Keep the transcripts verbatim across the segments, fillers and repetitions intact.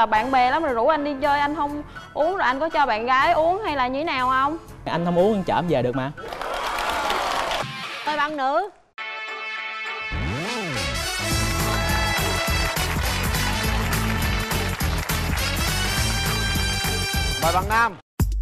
tập bạn bè lắm, rồi rủ anh đi chơi anh không uống, rồi anh có cho bạn gái uống hay là như thế nào không? Anh không uống anh chở em về được mà. Mời bạn nữ. Mời bạn nam.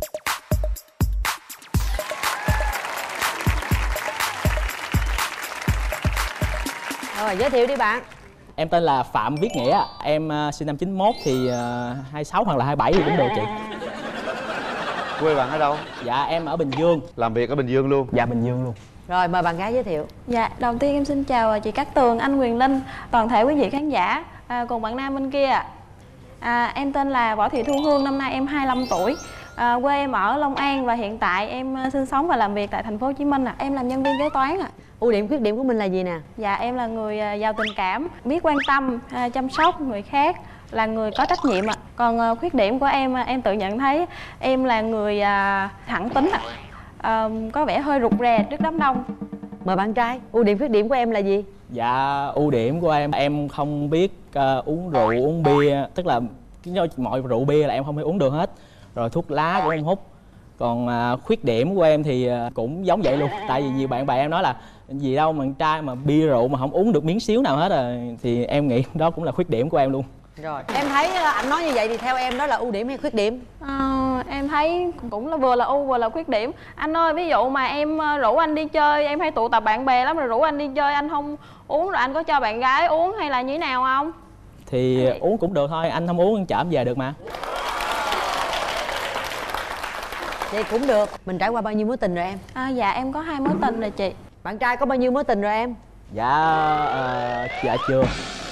Rồi giới thiệu đi bạn. Em tên là Phạm Viết Nghĩa. Em uh, sinh năm chín mốt thì uh, hai mươi sáu hoặc là hai mươi bảy thì cũng được chị. Quê bạn ở đâu? Dạ em ở Bình Dương. Làm việc ở Bình Dương luôn? Dạ Bình Dương luôn. Rồi mời bạn gái giới thiệu. Dạ, đầu tiên em xin chào chị Cát Tường, anh Quyền Linh, toàn thể quý vị khán giả, à, cùng bạn nam bên kia. À, em tên là Võ Thị Thu Hương, năm nay em hai mươi lăm tuổi. À, quê em ở Long An và hiện tại em sinh sống và làm việc tại thành phố Hồ Chí Minh ạ. À. Em làm nhân viên kế toán ạ. À. Ưu điểm khuyết điểm của mình là gì nè? Dạ em là người giàu tình cảm, biết quan tâm, chăm sóc người khác, là người có trách nhiệm ạ. À. Còn khuyết điểm của em, em tự nhận thấy em là người thẳng tính ạ. À. À, có vẻ hơi rụt rè trước đám đông. Mời bạn trai, ưu điểm khuyết điểm của em là gì? Dạ ưu điểm của em, em không biết uh, uống rượu, uống bia. Tức là mọi rượu bia là em không thể uống được hết. Rồi thuốc lá của em hút. Còn uh, khuyết điểm của em thì uh, cũng giống vậy luôn. Tại vì nhiều bạn bè em nói là gì đâu mà con trai mà bia rượu mà không uống được miếng xíu nào hết rồi. Thì em nghĩ đó cũng là khuyết điểm của em luôn. Rồi em thấy anh nói như vậy thì theo em đó là ưu điểm hay khuyết điểm? À, em thấy cũng là vừa là ưu vừa là khuyết điểm. Anh ơi, ví dụ mà em rủ anh đi chơi, em hay tụ tập bạn bè lắm, rồi rủ anh đi chơi anh không uống, rồi anh có cho bạn gái uống hay là như thế nào không? Thì à, uống cũng được thôi, anh không uống anh chở em về được mà. Vậy cũng được. Mình trải qua bao nhiêu mối tình rồi em? À, dạ em có hai mối tình rồi chị. Bạn trai có bao nhiêu mối tình rồi em? Dạ uh, dạ chưa.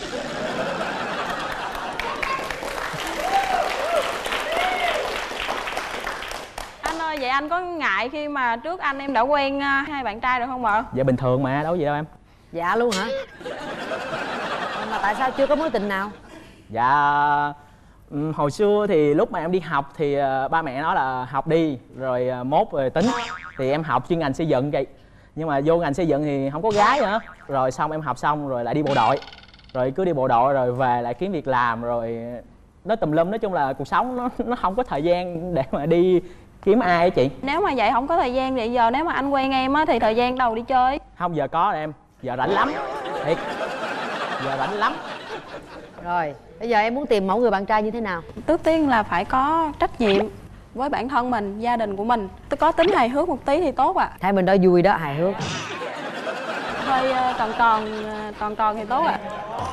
Anh ơi, vậy anh có ngại khi mà trước anh em đã quen hai bạn trai rồi không ạ? Dạ bình thường mà, đâu có gì đâu em. Dạ luôn hả? Mà tại sao chưa có mối tình nào? Dạ hồi xưa thì lúc mà em đi học thì uh, ba mẹ nói là học đi rồi uh, mốt rồi tính. Thì em học chuyên ngành xây dựng vậy. Nhưng mà vô ngành xây dựng thì không có gái nữa. Rồi xong em học xong rồi lại đi bộ đội. Rồi cứ đi bộ đội rồi về lại kiếm việc làm rồi nó tùm lum. Nói chung là cuộc sống nó nó không có thời gian để mà đi kiếm ai á chị. Nếu mà vậy không có thời gian thì giờ nếu mà anh quen em á thì thời gian đâu đi chơi? Không, giờ có rồi em. Giờ rảnh lắm. Thiệt. Giờ rảnh lắm. Rồi, bây giờ em muốn tìm mẫu người bạn trai như thế nào? Trước tiên là phải có trách nhiệm với bản thân mình, gia đình của mình. Có tính hài hước một tí thì tốt ạ. À. Thấy mình đó vui đó, hài hước. Hơi uh, tròn tròn, uh, tròn tròn thì tốt ạ. À.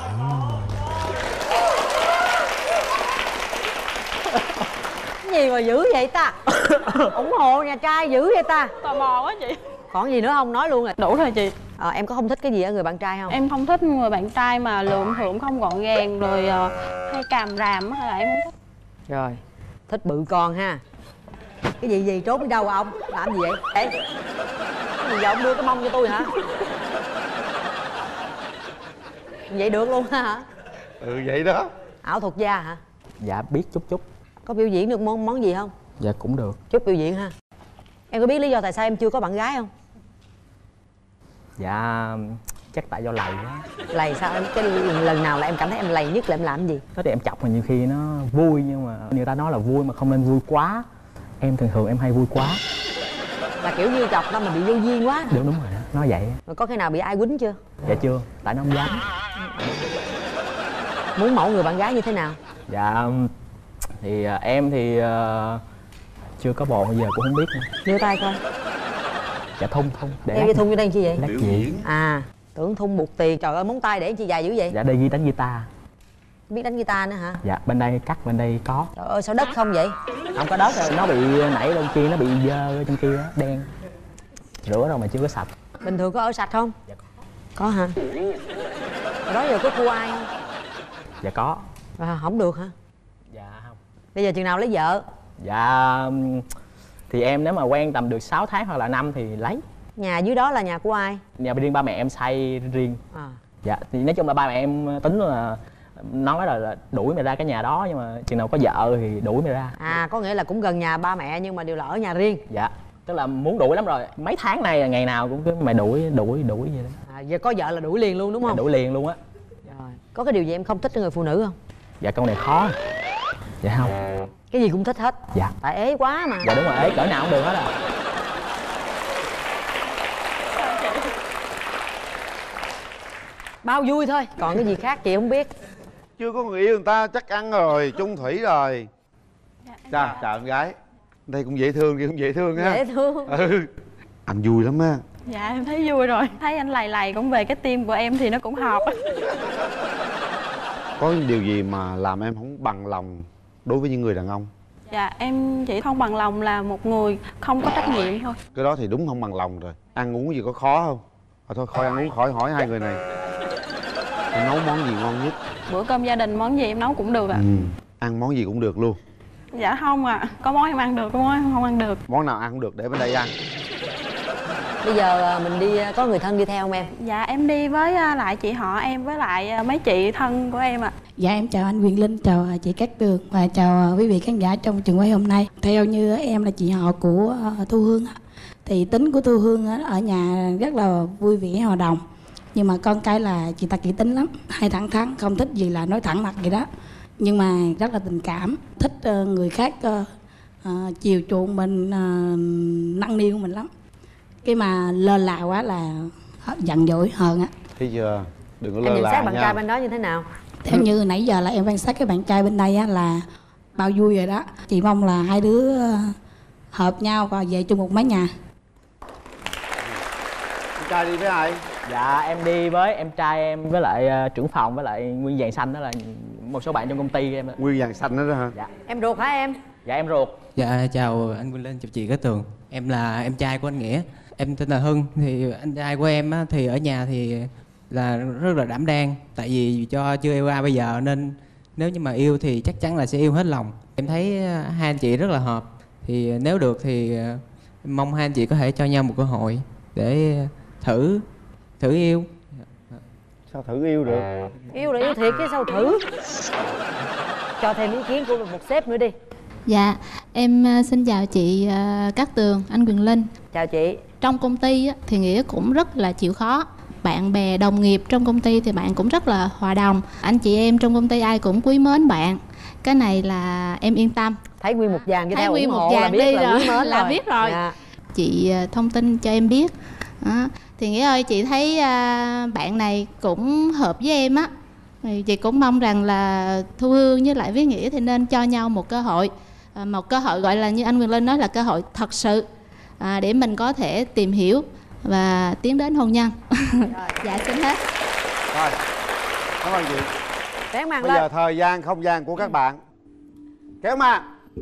Cái gì mà dữ vậy ta? ủng hộ nhà trai dữ vậy ta? Tò mò quá chị. Còn gì nữa không? Nói luôn rồi. Đủ rồi chị. À, em có không thích cái gì ở người bạn trai không? Em không thích người bạn trai mà lượm thượm không gọn gàng rồi uh, hay càm ràm hay là em không thích. Rồi, thích bự con ha. Cái gì gì trốn đi đâu ông? Làm gì vậy? Ê, cái gì giờ ông đưa cái mông cho tôi hả? Vậy được luôn hả? Ừ vậy đó. Ảo thuật gia hả? Dạ biết chút chút. Có biểu diễn được món món gì không? Dạ cũng được. Chút biểu diễn ha. Em có biết lý do tại sao em chưa có bạn gái không? Dạ chắc tại do lầy quá. Lầy sao em? Cái lần nào là em cảm thấy em lầy nhất là em làm cái gì? Có thì em chọc mà nhiều khi nó vui nhưng mà người ta nói là vui mà không nên vui quá. Em thường thường em hay vui quá. Là kiểu như chọc nó mà bị vô duyên quá. Đúng đúng rồi đó, nói vậy. Rồi có khi nào bị ai quýnh chưa? Dạ chưa, tại nó không dám. Muốn mẫu người bạn gái như thế nào? Dạ thì uh, em thì uh, chưa có bồ bây giờ cũng không biết nữa. Đưa tay coi. Dạ thun thun. Để em đi thun vô đây chi vậy? Đắt gì? À, tưởng thun buộc tiền. Trời ơi móng tay để chi dài dữ vậy? Dạ đây ghi đánh guitar. Biết đánh guitar nữa hả? Dạ bên đây cắt bên đây có. Trời ơi sao đất không vậy? Không có đất rồi, nó bị nảy bên kia, nó bị dơ ở trên kia đen. Rửa rồi mà chưa có sạch. Bình thường có ở sạch không? Dạ có. Có hả? Rồi đó giờ có cua ai không? Dạ có. À, không được hả? Dạ không. Bây giờ chừng nào lấy vợ? Dạ thì em nếu mà quen tầm được sáu tháng hoặc là năm thì lấy. Nhà dưới đó là nhà của ai? Nhà riêng ba mẹ em xây riêng. À. Dạ thì nói chung là ba mẹ em tính là nói là, là đuổi mày ra cái nhà đó, nhưng mà chừng nào có vợ thì đuổi mày ra. À có nghĩa là cũng gần nhà ba mẹ nhưng mà đều là ở nhà riêng. Dạ tức là muốn đuổi lắm rồi, mấy tháng này là ngày nào cũng cứ mày đuổi đuổi đuổi vậy đó. À giờ có vợ là đuổi liền luôn đúng không? Dạ, đuổi liền luôn á. Rồi có cái điều gì em không thích ở người phụ nữ không? Dạ câu này khó. Dạ không. Cái gì cũng thích hết. Dạ. Tại ế quá mà. Dạ đúng rồi, ế cỡ nào cũng được hết à. Bao vui thôi, còn cái gì khác chị không biết. Chưa có người yêu người ta chắc ăn rồi, chung thủy rồi. Chà, chào em gái. Đây cũng dễ thương, kia cũng dễ thương ha. Dễ thương. Ừ. Anh vui lắm á. Dạ em thấy vui rồi. Thấy anh lầy lầy cũng về cái tim của em thì nó cũng hợp. Có điều gì mà làm em không bằng lòng đối với những người đàn ông? Dạ em chỉ không bằng lòng là một người không có trách nhiệm thôi. Cái đó thì đúng không bằng lòng rồi. Ăn uống gì có khó không? À, thôi khỏi ăn uống, khỏi hỏi hai người này. Em nấu món gì ngon nhất? Bữa cơm gia đình món gì em nấu cũng được ạ. Ừ. Ăn món gì cũng được luôn. Dạ không ạ, à. Có món em ăn được, có món em không ăn được. Món nào ăn cũng được để bên đây ăn. Bây giờ mình đi, có người thân đi theo không em? Dạ em đi với lại chị họ em với lại mấy chị thân của em ạ. À. Dạ em chào anh Quyền Linh, chào chị Cát Tường và chào quý vị khán giả trong trường quay hôm nay. Theo như em là chị họ của Thu Hương thì tính của Thu Hương ở nhà rất là vui vẻ hòa đồng. Nhưng mà con cái là chị ta kỹ tính lắm, hay thẳng thắn, không thích gì là nói thẳng mặt vậy đó. Nhưng mà rất là tình cảm, thích người khác uh, uh, chiều chuộng mình, uh, nâng niu mình lắm. Cái mà lơ là quá là giận dỗi hơn á. Thấy chưa? Đừng có Em lơ nhận là xét bạn nha. trai bên đó như thế nào? Theo như nãy giờ là em quan sát cái bạn trai bên đây á là bao vui rồi đó. Chị mong là hai đứa hợp nhau và về chung một mái nhà. Anh trai đi với ai? Dạ em đi với em trai em với lại uh, trưởng phòng với lại Nguyên Vàng Xanh, đó là một số bạn trong công ty em đó. Nguyên Vàng Xanh đó, đó hả? Dạ. Em ruột hả em? Dạ em ruột. Dạ chào anh Quyền Linh, chào chị Cát Tường. Em là em trai của anh Nghĩa. Em tên là Hưng. Thì anh trai của em á, thì ở nhà thì là rất là đảm đang. Tại vì cho chưa yêu ai bây giờ nên nếu như mà yêu thì chắc chắn là sẽ yêu hết lòng. Em thấy hai anh chị rất là hợp. Thì nếu được thì mong hai anh chị có thể cho nhau một cơ hội để thử thử yêu. Sao thử yêu được? Yêu là yêu thiệt chứ sao thử. Cho thêm ý kiến của một sếp nữa đi. Dạ, em xin chào chị Cát Tường, anh Quyền Linh. Chào chị. Trong công ty thì Nghĩa cũng rất là chịu khó. Bạn bè, đồng nghiệp trong công ty thì bạn cũng rất là hòa đồng. Anh chị em trong công ty ai cũng quý mến bạn. Cái này là em yên tâm. Thấy nguyên một dàn cho Thấy theo nguyên ủng một hộ dàn là biết đi là rồi. quý mến Là rồi. biết rồi. Dạ. Chị thông tin cho em biết. Đó. Thì Nghĩa ơi, chị thấy bạn này cũng hợp với em á. Thì chị cũng mong rằng là Thu Hương với lại với Nghĩa thì nên cho nhau một cơ hội. Một cơ hội gọi là như anh Quyền Linh nói là cơ hội thật sự, à, để mình có thể tìm hiểu và tiến đến hôn nhân. Dạ xin hết. Rồi, cảm ơn chị. Kéo màn Bây lên. giờ thời gian, không gian của các bạn. Kéo màn.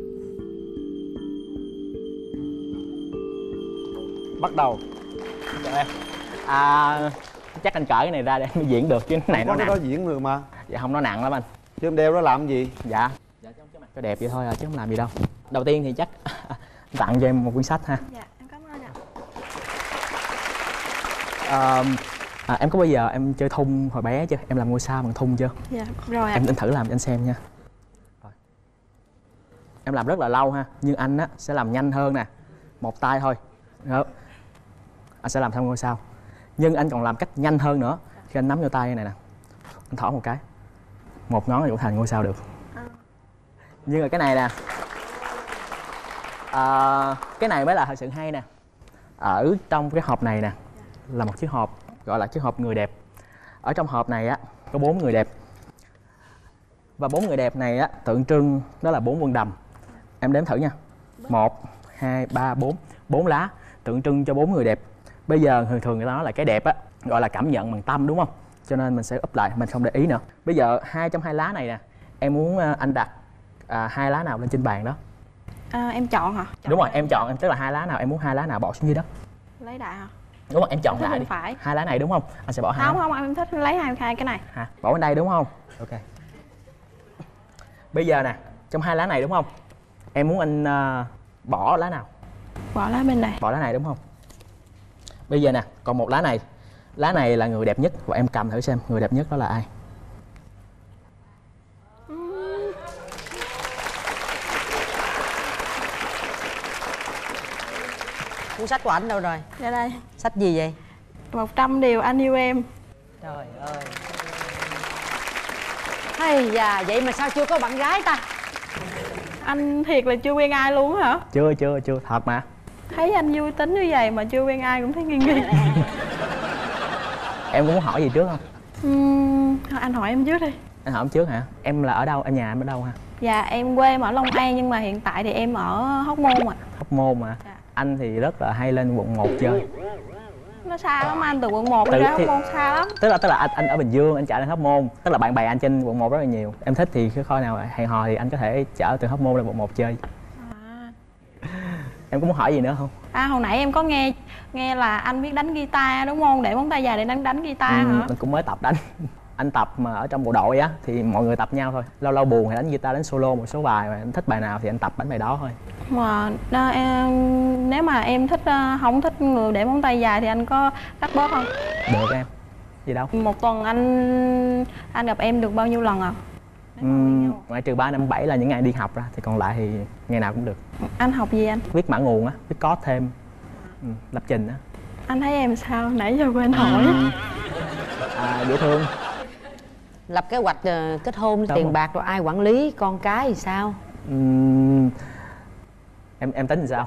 Bắt đầu. Rồi. À, chắc anh cởi cái này ra để em diễn được chứ cái này Không nó có cái nặng. đó diễn được mà. Dạ không, nó nặng lắm anh. Chứ em đeo đó làm gì? Dạ. Dạ chứ cái mặt có đẹp vậy thôi à, chứ không làm gì đâu. Đầu tiên thì chắc tặng cho em một quyển sách ha. Dạ em cảm ơn ạ. À, à, em có bao giờ em chơi thun hồi bé chưa? Em làm ngôi sao bằng thun chưa? Dạ rồi ạ. Em, em thử làm cho anh xem nha. Rồi. Em làm rất là lâu ha, nhưng anh á sẽ làm nhanh hơn nè. Một tay thôi. Đó. Anh sẽ làm theo ngôi sao. Nhưng anh còn làm cách nhanh hơn nữa. Khi anh nắm vô tay này nè, anh thỏ một cái, một ngón là cũng thành ngôi sao được. Nhưng mà cái này nè, à, cái này mới là thật sự hay nè. Ở trong cái hộp này nè là một chiếc hộp gọi là chiếc hộp người đẹp. Ở trong hộp này á có bốn người đẹp, và bốn người đẹp này á tượng trưng đó là bốn quân đầm. Em đếm thử nha. Một, hai, ba, bốn. Bốn lá tượng trưng cho bốn người đẹp. Bây giờ thường thường người ta nói là cái đẹp á gọi là cảm nhận bằng tâm, đúng không? Cho nên mình sẽ úp lại, mình không để ý nữa. Bây giờ hai trong hai lá này nè, em muốn anh đặt à, hai lá nào lên trên bàn đó? À, em chọn hả? Chọn đúng rồi, em chọn, em tức là hai lá nào, em muốn hai lá nào bỏ xuống dưới đất. Lấy đại hả? Đúng rồi, em chọn Thích lại bên đi. phải. Hai lá này đúng không? Anh sẽ bỏ hai. Không, không, em thích lấy hai hai cái này. Hả? Bỏ bên đây đúng không? Ok. Bây giờ nè, trong hai lá này đúng không? Em muốn anh uh, bỏ lá nào? Bỏ lá bên đây. Bỏ lá này đúng không? Bây giờ nè, còn một lá này. Lá này là người đẹp nhất, và em cầm thử xem người đẹp nhất đó là ai. Cuốn sách của ảnh đâu rồi? Ra đây. Sách gì vậy? Một trăm điều anh yêu em. Trời ơi. Hay da, vậy mà sao chưa có bạn gái ta? Anh thiệt là chưa quen ai luôn hả? Chưa chưa chưa thật mà. Thấy anh vui tính như vậy mà chưa quen ai cũng thấy nghi nghi. Em có muốn hỏi gì trước không? Uhm, anh hỏi em trước đi. Anh hỏi em trước hả? Em là ở đâu? Ở nhà em ở đâu ha? Dạ em quê em ở Long An nhưng mà hiện tại thì em ở Hóc Môn ạ. Hóc Môn mà. Dạ. Anh thì rất là hay lên quận một chơi. Nó xa lắm anh, từ quận một Từ đi ra Hóc thì- Môn xa lắm. Tức là tức là anh, anh ở Bình Dương, anh chạy lên Hóc Môn. Tức là bạn bè anh trên quận một rất là nhiều. Em thích thì cái coi nào hẹn hò thì anh có thể chở từ Hóc Môn lên quận một chơi. À. Em có muốn hỏi gì nữa không? À hồi nãy em có nghe nghe là anh biết đánh guitar đúng không? Để móng tay dài để đánh đánh guitar Ừ, hả? anh cũng mới tập đánh. Anh tập mà ở trong bộ đội á thì mọi người tập nhau thôi. Lâu lâu buồn thì đánh guitar, đánh solo một số bài, mà anh thích bài nào thì anh tập đánh bài đó thôi. Mà đó, em, nếu mà em thích ờ, không thích người để móng tay dài thì anh có cắt bớt không? Được em. Gì đâu. Một tuần anh anh gặp em được bao nhiêu lần à? Uhm, ngoại trừ ba năm bảy là những ngày đi học ra thì còn lại thì ngày nào cũng được. Anh học gì anh? Viết mã nguồn á, viết code thêm, ừ, lập trình á. Anh thấy em sao? Nãy giờ quên hỏi. À, dễ thương. Lập kế hoạch ờ, kết hôn, Đúng tiền rồi. bạc rồi ai quản lý con cái thì sao? Uhm, em em tính làm sao?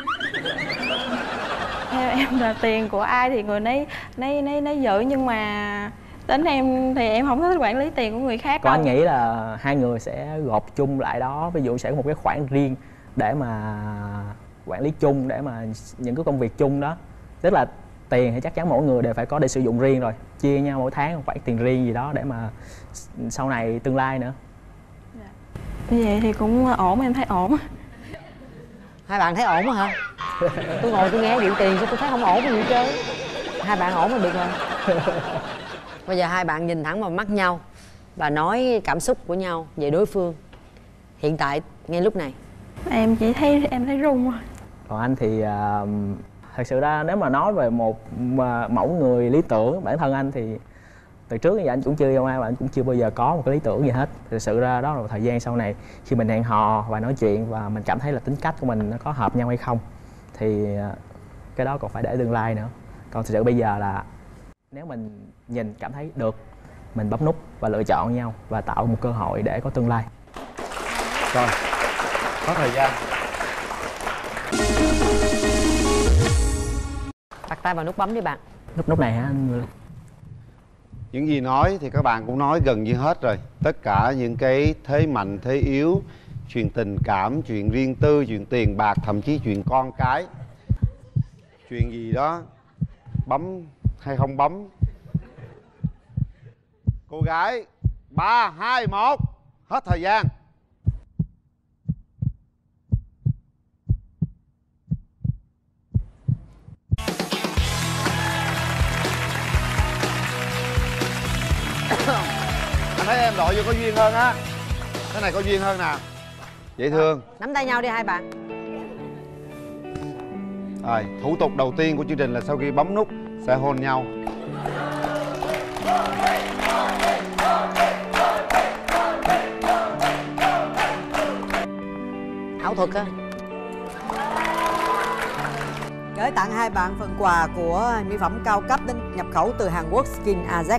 Theo em là tiền của ai thì người nấy nấy nấy nấy giữ, nhưng mà tính em thì em không thích quản lý tiền của người khác Còn đâu. anh nghĩ là hai người sẽ gộp chung lại đó, ví dụ sẽ có một cái khoản riêng để mà quản lý chung, để mà những cái công việc chung đó. Tức là tiền thì chắc chắn mỗi người đều phải có để sử dụng riêng rồi, chia nhau mỗi tháng một khoản tiền riêng gì đó để mà sau này tương lai nữa. Như vậy thì cũng ổn, em thấy ổn. Hai bạn thấy ổn hả? Tôi ngồi tôi nghe vụ tiền sao tôi thấy không ổn gì hết trơn. Hai bạn ổn là được rồi. Bây giờ hai bạn nhìn thẳng vào mắt nhau và nói cảm xúc của nhau về đối phương hiện tại ngay lúc này. Em chỉ thấy em thấy run thôi. Còn anh thì uh, thật sự ra nếu mà nói về một mà mẫu người lý tưởng, bản thân anh thì từ trước đến giờ anh cũng chưa yêu ai và anh cũng chưa bao giờ có một cái lý tưởng gì hết. Thực sự ra đó là một thời gian sau này khi mình hẹn hò và nói chuyện và mình cảm thấy là tính cách của mình nó có hợp nhau hay không thì uh, cái đó còn phải để tương lai nữa. Còn thực sự bây giờ là nếu mình nhìn cảm thấy được, mình bấm nút và lựa chọn nhau và tạo một cơ hội để có tương lai. Rồi, có thời gian. Đặt tay vào nút bấm đi bạn. Nút nút này hả anh? Những gì nói thì các bạn cũng nói gần như hết rồi. Tất cả những cái thế mạnh, thế yếu, chuyện tình cảm, chuyện riêng tư, chuyện tiền bạc, thậm chí chuyện con cái, chuyện gì đó bấm hay không bấm. Cô gái, ba, hai, một, hết thời gian. Anh thấy em đội vô có duyên hơn á. Cái này có duyên hơn nào. Dễ thương. Nắm tay nhau đi hai bạn. Rồi, thủ tục đầu tiên của chương trình là sau khi bấm nút sẽ hôn nhau. Ảo thuật á. Gửi tặng hai bạn phần quà của mỹ phẩm cao cấp đến nhập khẩu từ Hàn Quốc Skin Azek.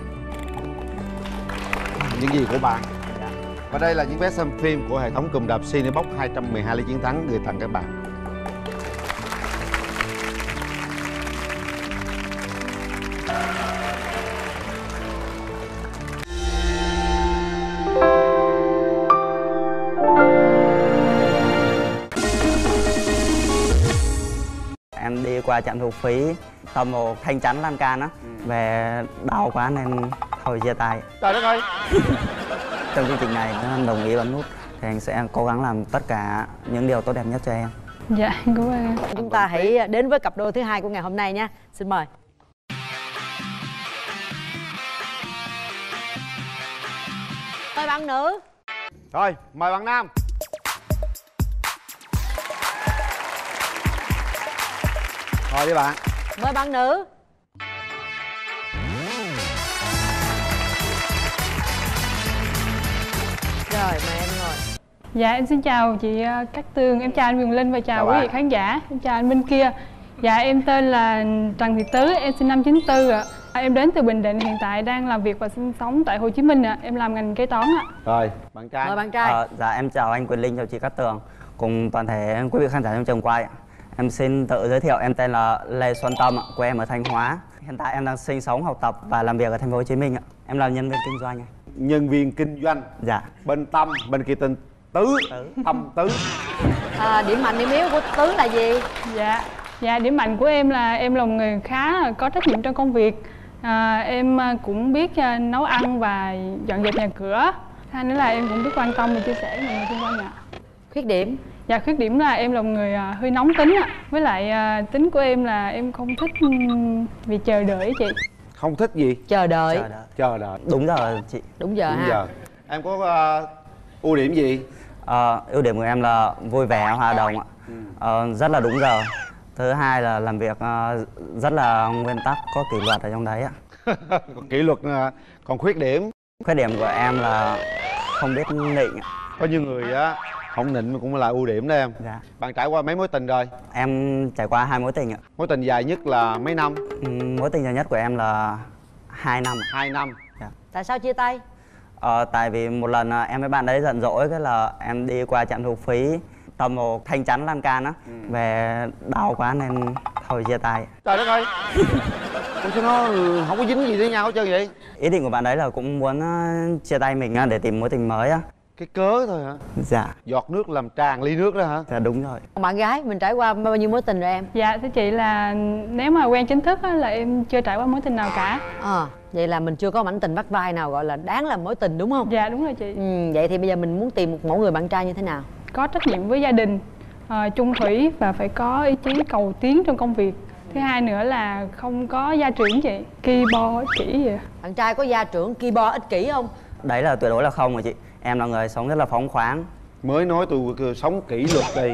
Những gì của bạn. Và đây là những vé xem phim của hệ thống cụm rạp Cinebox hai trăm mười hai lý chiến thắng gửi tặng các bạn. Em đi qua trạm thu phí tầm một thanh chắn lan can á, về đau quá nên thôi chia tay. Trời đất ơi. Trong chương trình này nếu anh đồng ý bấm nút thì anh sẽ cố gắng làm tất cả những điều tốt đẹp nhất cho em. Dạ, cảm ơn em. Chúng ta hãy đến với cặp đôi thứ hai của ngày hôm nay nha. Xin mời. Mời bạn nữ. Rồi, mời bạn nam. Rồi đi bạn. Mời bạn nữ. Rồi, mời em ngồi. Dạ em xin chào chị uh, Cát Tường, em chào anh Quyền Linh và chào, Chào quý bạn. vị khán giả. Em chào anh bên kia. Dạ em tên là Trần Thị Tứ, em sinh năm chín tư ạ. À, em đến từ Bình Định, hiện tại đang làm việc và sinh sống tại Hồ Chí Minh ạ. À. Em làm ngành kế toán ạ. À. Rồi, bạn trai. Mời bạn trai. Ờ, dạ em chào anh Quyền Linh, chào chị Cát Tường cùng toàn thể quý vị khán giả trong trường quay. Em xin tự giới thiệu, em tên là Lê Xuân Tâm, quê em ở Thanh Hóa. Hiện tại em đang sinh sống, học tập và làm việc ở thành phố Hồ Chí Minh ạ. Em là nhân viên kinh doanh. Nhân viên kinh doanh. Dạ. Bên Tâm, bên kia tên Tứ, Tứ. Tâm Tứ. À, điểm mạnh điểm yếu của Tứ là gì? Dạ. Dạ, điểm mạnh của em là em là một người khá là có trách nhiệm trong công việc. À, em cũng biết uh, nấu ăn và dọn dẹp nhà cửa. Hai nữa là em cũng biết quan tâm và chia sẻ với mọi người xung quanh ạ. Khuyết điểm? Dạ, khuyết điểm là em là một người uh, hơi nóng tính ạ. Với lại uh, tính của em là em không thích um, việc chờ đợi chị. Không thích gì? Chờ đợi. Chờ đợi. Chờ đợi. Đúng giờ chị. Đúng giờ Đúng ha. giờ. Em có uh, ưu điểm gì? Ờ, ưu điểm của em là vui vẻ, hòa đồng ạ. Ừ. Ờ, rất là đúng giờ. Thứ hai là làm việc uh, rất là nguyên tắc, có kỷ luật ở trong đấy ạ. Còn kỷ luật uh, còn khuyết điểm? Khuyết điểm của em là không biết nịnh ạ. Có nhiều người á không nịnh mà cũng là ưu điểm đó em. Dạ. Bạn trải qua mấy mối tình rồi? Em trải qua hai mối tình ạ. Mối tình dài nhất là mấy năm? Ừ, mối tình dài nhất của em là hai năm. Hai năm. Dạ. Tại sao chia tay? Ờ, tại vì một lần à, em với bạn đấy giận dỗi, cái là em đi qua trạm thu phí tầm một thanh chắn lan can á, ừ. về đau quá nên thôi chia tay. Trời đất ơi. Ủa sao nó không có dính gì với nhau hết trơn vậy? Ý định của bạn đấy là cũng muốn uh, chia tay mình uh, để tìm mối tình mới á. Cái cớ thôi hả? Dạ. Giọt nước làm tràn ly nước đó hả? Dạ đúng rồi. Bạn gái mình trải qua bao nhiêu mối tình rồi em? Dạ thưa chị là nếu mà quen chính thức á, là em chưa trải qua mối tình nào cả. Ờ, à, vậy là mình chưa có mảnh tình vắt vai nào gọi là đáng làm mối tình đúng không? Dạ đúng rồi chị. Ừ, vậy thì bây giờ mình muốn tìm một mẫu người bạn trai như thế nào? Có trách nhiệm với gia đình, uh, chung thủy và phải có ý chí cầu tiến trong công việc. Thứ hai nữa là không có gia trưởng chị, ki bo ích kỷ vậy. Bạn trai có gia trưởng ki bo ích kỷ không? Đấy là tuyệt đối là không rồi chị. Em là người sống rất là phóng khoáng. Mới nói tôi sống kỷ luật đi.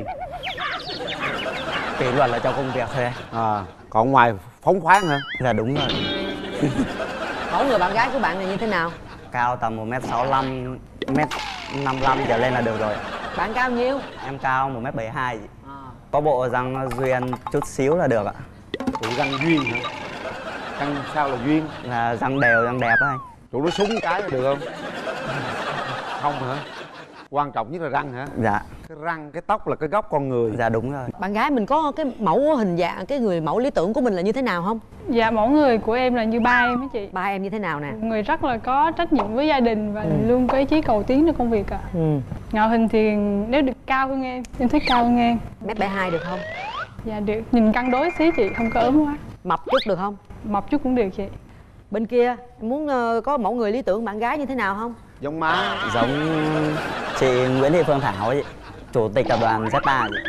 Kỷ luật là trong công việc thôi. À, còn ngoài phóng khoáng hả? Dạ đúng rồi. Mẫu người bạn gái của bạn này như thế nào? Cao tầm một mét sáu mươi lăm, một mét năm mươi lăm trở lên là được rồi. Bạn cao nhiêu? Em cao một mét bảy mươi hai. À. Có bộ răng duyên chút xíu là được ạ. Tụi răng duyên hả? Răng sao là duyên? Là răng đều, răng đẹp á anh. Tụi nó súng cái là được không? Không hả? Quan trọng nhất là răng hả? Dạ. Cái răng, cái tóc là cái gốc con người. Dạ đúng rồi. Bạn gái mình có cái mẫu hình dạng, cái người mẫu lý tưởng của mình là như thế nào không? Dạ mẫu người của em là như ba em á chị. Ba em như thế nào nè? Người rất là có trách nhiệm với gia đình và ừ. luôn có ý chí cầu tiến trong công việc ạ. À. Ừ. Ngoại hình thì nếu được cao hơn em, em thích cao hơn em. Mét bảy hai được không? Dạ được, nhìn cân đối xí chị, không có ốm quá. Mập chút được không? Mập chút cũng được chị. Bên kia em muốn uh, có mẫu người lý tưởng bạn gái như thế nào không? Giống má. Giống chị Nguyễn Thị Phương Thảo ấy, chủ tịch tập đoàn Zeta vậy.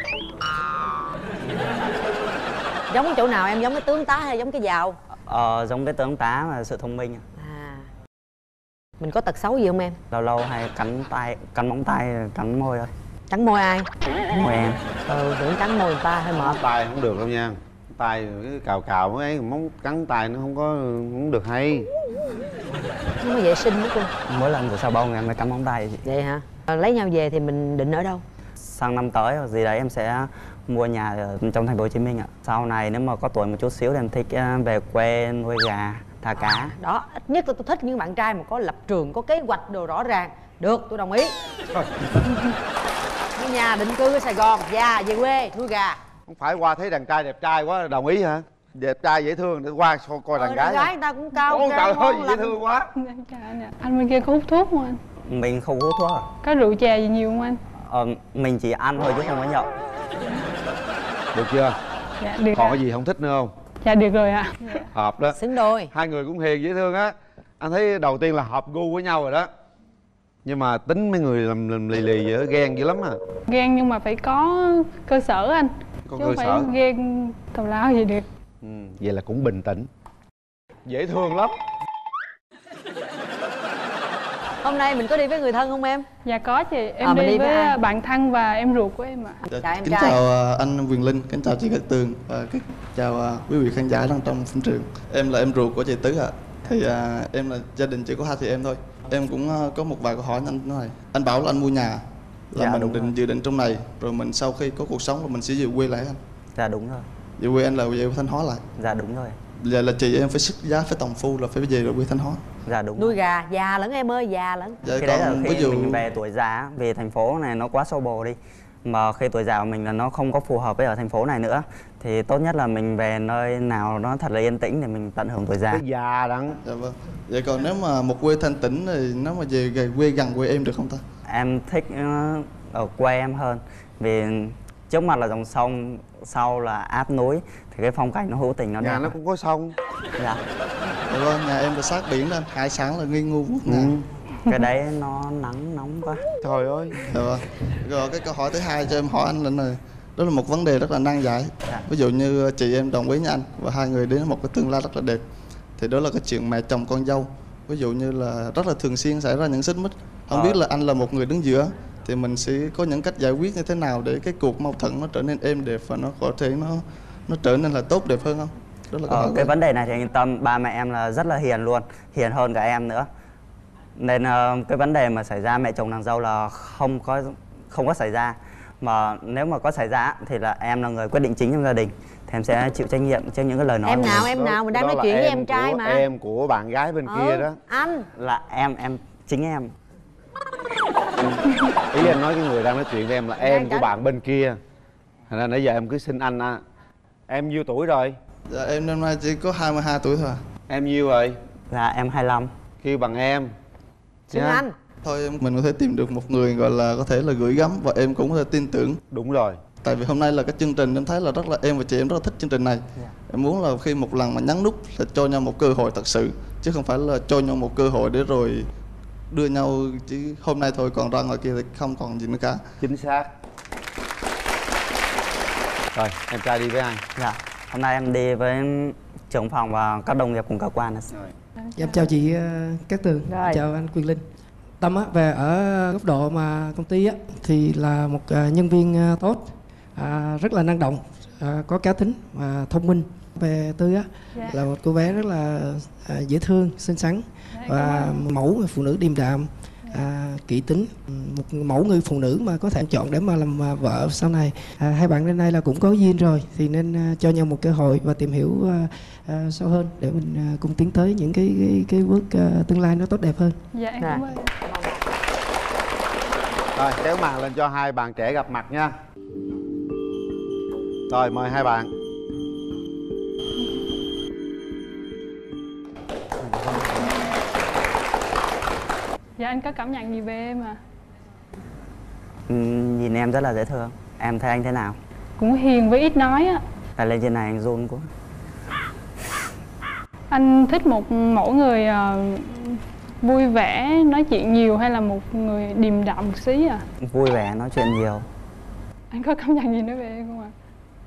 Giống cái chỗ nào em, giống cái tướng tá hay giống cái giàu? Ờ, giống cái tướng tá và sự thông minh. À. Mình có tật xấu gì không em? Lâu lâu hay cắn tay, cắn móng tay, cắn môi thôi. Cắn môi ai? Môi em. Ừ, tưởng cắn môi người ta hơi mệt. Tay không được đâu nha. Tay cái cào cào ấy, móng cắn tay nó không có không được hay. Không có vệ sinh nữa cô. Mỗi lần rửa xà bông em mới cắn móng tay chị. Vậy hả? À, lấy nhau về thì mình định ở đâu? Sang năm tới hoặc gì đấy em sẽ mua nhà ở trong thành phố Hồ Chí Minh ạ. Sau này nếu mà có tuổi một chút xíu thì em thích về quê nuôi gà, thả cá. À, đó, ít nhất là tôi thích những bạn trai mà có lập trường, có kế hoạch đồ rõ ràng. Được, tôi đồng ý. Mua nhà định cư ở Sài Gòn, già về quê nuôi gà. Không phải qua thấy đàn trai đẹp trai quá đồng ý hả? Đẹp trai dễ thương để qua coi đàn ờ, gái. Đàn gái người ta cũng cao. Ôi trời ơi, dễ làm... thương quá. Anh bên kia có hút thuốc không anh? Mình không hút thuốc à? Có rượu chè gì nhiều không anh? Ờ, mình chỉ ăn thôi chứ không có nhậu. Được chưa? Dạ được. Còn cái gì không thích nữa không? Dạ được rồi ạ. À. Hợp đó. Xứng đôi. Hai người cũng hiền dễ thương á. Anh thấy đầu tiên là hợp gu với nhau rồi đó. Nhưng mà tính mấy người làm, làm lì lì vậy ghen dữ lắm à. Ghen nhưng mà phải có cơ sở anh. Có chứ cơ không phải sở. ghen tào lao gì được. Ừ, vậy là cũng bình tĩnh. Dễ thương lắm. Hôm nay mình có đi với người thân không em? Dạ có chị, em à, đi, đi với, với bạn thân và em ruột của em ạ. Dạ, chào em kính trai. Chào anh Quyền Linh, kính chào chị Cát Tường và kính chào quý vị khán giả đang trong phim trường. Em là em ruột của chị Tứ ạ. À. Thì à, em là gia đình chỉ có hai chị em thôi. Em cũng uh, có một vài câu hỏi anh nói. Anh bảo là anh mua nhà là dạ, mình định rồi. dự định trong này rồi mình sau khi có cuộc sống rồi mình sẽ về quê lại anh. Dạ đúng rồi. Về quê anh là về Thanh Hóa lại. Dạ đúng rồi. Giờ là chị em phải xuất giá, phải tòng phu là phải về lại quê Thanh Hóa. Dạ đúng. Nuôi gà già lẫn em ơi, già lẫn. Dạ, Cái đấy là còn khi ví dụ mình về tuổi già, về thành phố này nó quá xô bồ đi. Mà khi tuổi già của mình là nó không có phù hợp với ở thành phố này nữa, thì tốt nhất là mình về nơi nào nó thật là yên tĩnh để mình tận hưởng tuổi già. Cái già đắng. Dạ vâng. Vậy còn nếu mà một quê thanh tĩnh thì nếu mà về, về quê gần quê em được không ta? Em thích uh, ở quê em hơn, vì trước mặt là dòng sông, sau là áp núi, thì cái phong cảnh nó hữu tình nó Nhà đẹp. nó cũng có sông. Dạ. Dạ vâng, nhà em là sát biển nên hải sản là nghi ngu quốc Ừ. ngàn. Cái đấy nó nắng nóng quá. Trời ơi. Dạ vâng. Rồi cái câu hỏi thứ hai cho em hỏi anh là này, đó là một vấn đề rất là nan giải. Dạ. Ví dụ như chị em đồng ý với anh và hai người đến một cái tương lai rất là đẹp, thì đó là cái chuyện mẹ chồng con dâu. Ví dụ như là rất là thường xuyên xảy ra những xích mích. Không Ờ. biết là anh là một người đứng giữa thì mình sẽ có những cách giải quyết như thế nào để cái cuộc mâu thuẫn nó trở nên êm đẹp và nó có thể nó nó trở nên là tốt đẹp hơn không? Đó là câu Ờ, hỏi cái của vấn đề này thì anh yên tâm, ba mẹ em là rất là hiền luôn, hiền hơn cả em nữa. Nên uh, cái vấn đề mà xảy ra mẹ chồng nàng dâu là không có không có xảy ra. Mà nếu mà có xảy ra thì là em là người quyết định chính trong gia đình, thì em sẽ chịu trách nhiệm trước những cái lời nói Em của nào mình. em nào mình đang Đó nói là chuyện với em em trai của mà. Em của bạn gái bên Ừ, kia đó. anh. Là em em chính em. Ý em nói cái người đang nói chuyện với em là em của bạn bên kia. Thành ra nãy giờ em cứ xin anh à. Em nhiêu tuổi rồi? Dạ em năm nay chỉ có hai mươi hai tuổi thôi. Em nhiêu rồi? Dạ em hai mươi lăm. Kêu bằng em. Xin Nha. anh. Thôi em mình có thể tìm được một người gọi là có thể là gửi gắm và em cũng có thể tin tưởng. Đúng rồi. Tại vì hôm nay là cái chương trình em thấy là rất là em và chị em rất là thích chương trình này. Dạ. Em muốn là khi một lần mà nhắn nút là cho nhau một cơ hội thật sự, chứ không phải là cho nhau một cơ hội để rồi đưa nhau chứ hôm nay thôi còn ra ngoài kia thì không còn gì nữa cả. Chính xác. Rồi em trai đi với ai? Dạ. Hôm nay em đi với trưởng phòng và các đồng nghiệp cùng cơ quan. Rồi. Em chào chị uh, Cát Tường, Rồi. chào anh Quyền Linh. Tâm á, về ở góc độ mà công ty á, thì là một uh, nhân viên uh, tốt, uh, rất là năng động, uh, có cá tính và thông minh. Về Tư á, Dạ. là một cô bé rất là uh, dễ thương, xinh xắn Dạ, và cảm ơn. mẫu người phụ nữ điềm đạm, uh, kỹ tính, một mẫu người phụ nữ mà có thể chọn để mà làm uh, vợ sau này. Uh, hai bạn đến nay là cũng có duyên rồi thì nên uh, cho nhau một cơ hội và tìm hiểu uh, uh, sâu hơn để mình uh, cùng tiến tới những cái cái, cái bước uh, tương lai nó tốt đẹp hơn. Dạ em cảm ơn. Rồi kéo màn lên cho hai bạn trẻ gặp mặt nha. Rồi mời hai bạn. Dạ anh có cảm nhận gì về em à? Ừ, nhìn em rất là dễ thương. Em thấy anh thế nào? Cũng hiền với ít nói á. Tại lên trên này anh run quá. Anh thích một mẫu người uh, vui vẻ, nói chuyện nhiều hay là một người điềm đạm một xí à? Vui vẻ, nói chuyện nhiều. Anh có cảm nhận gì nói về em không ạ?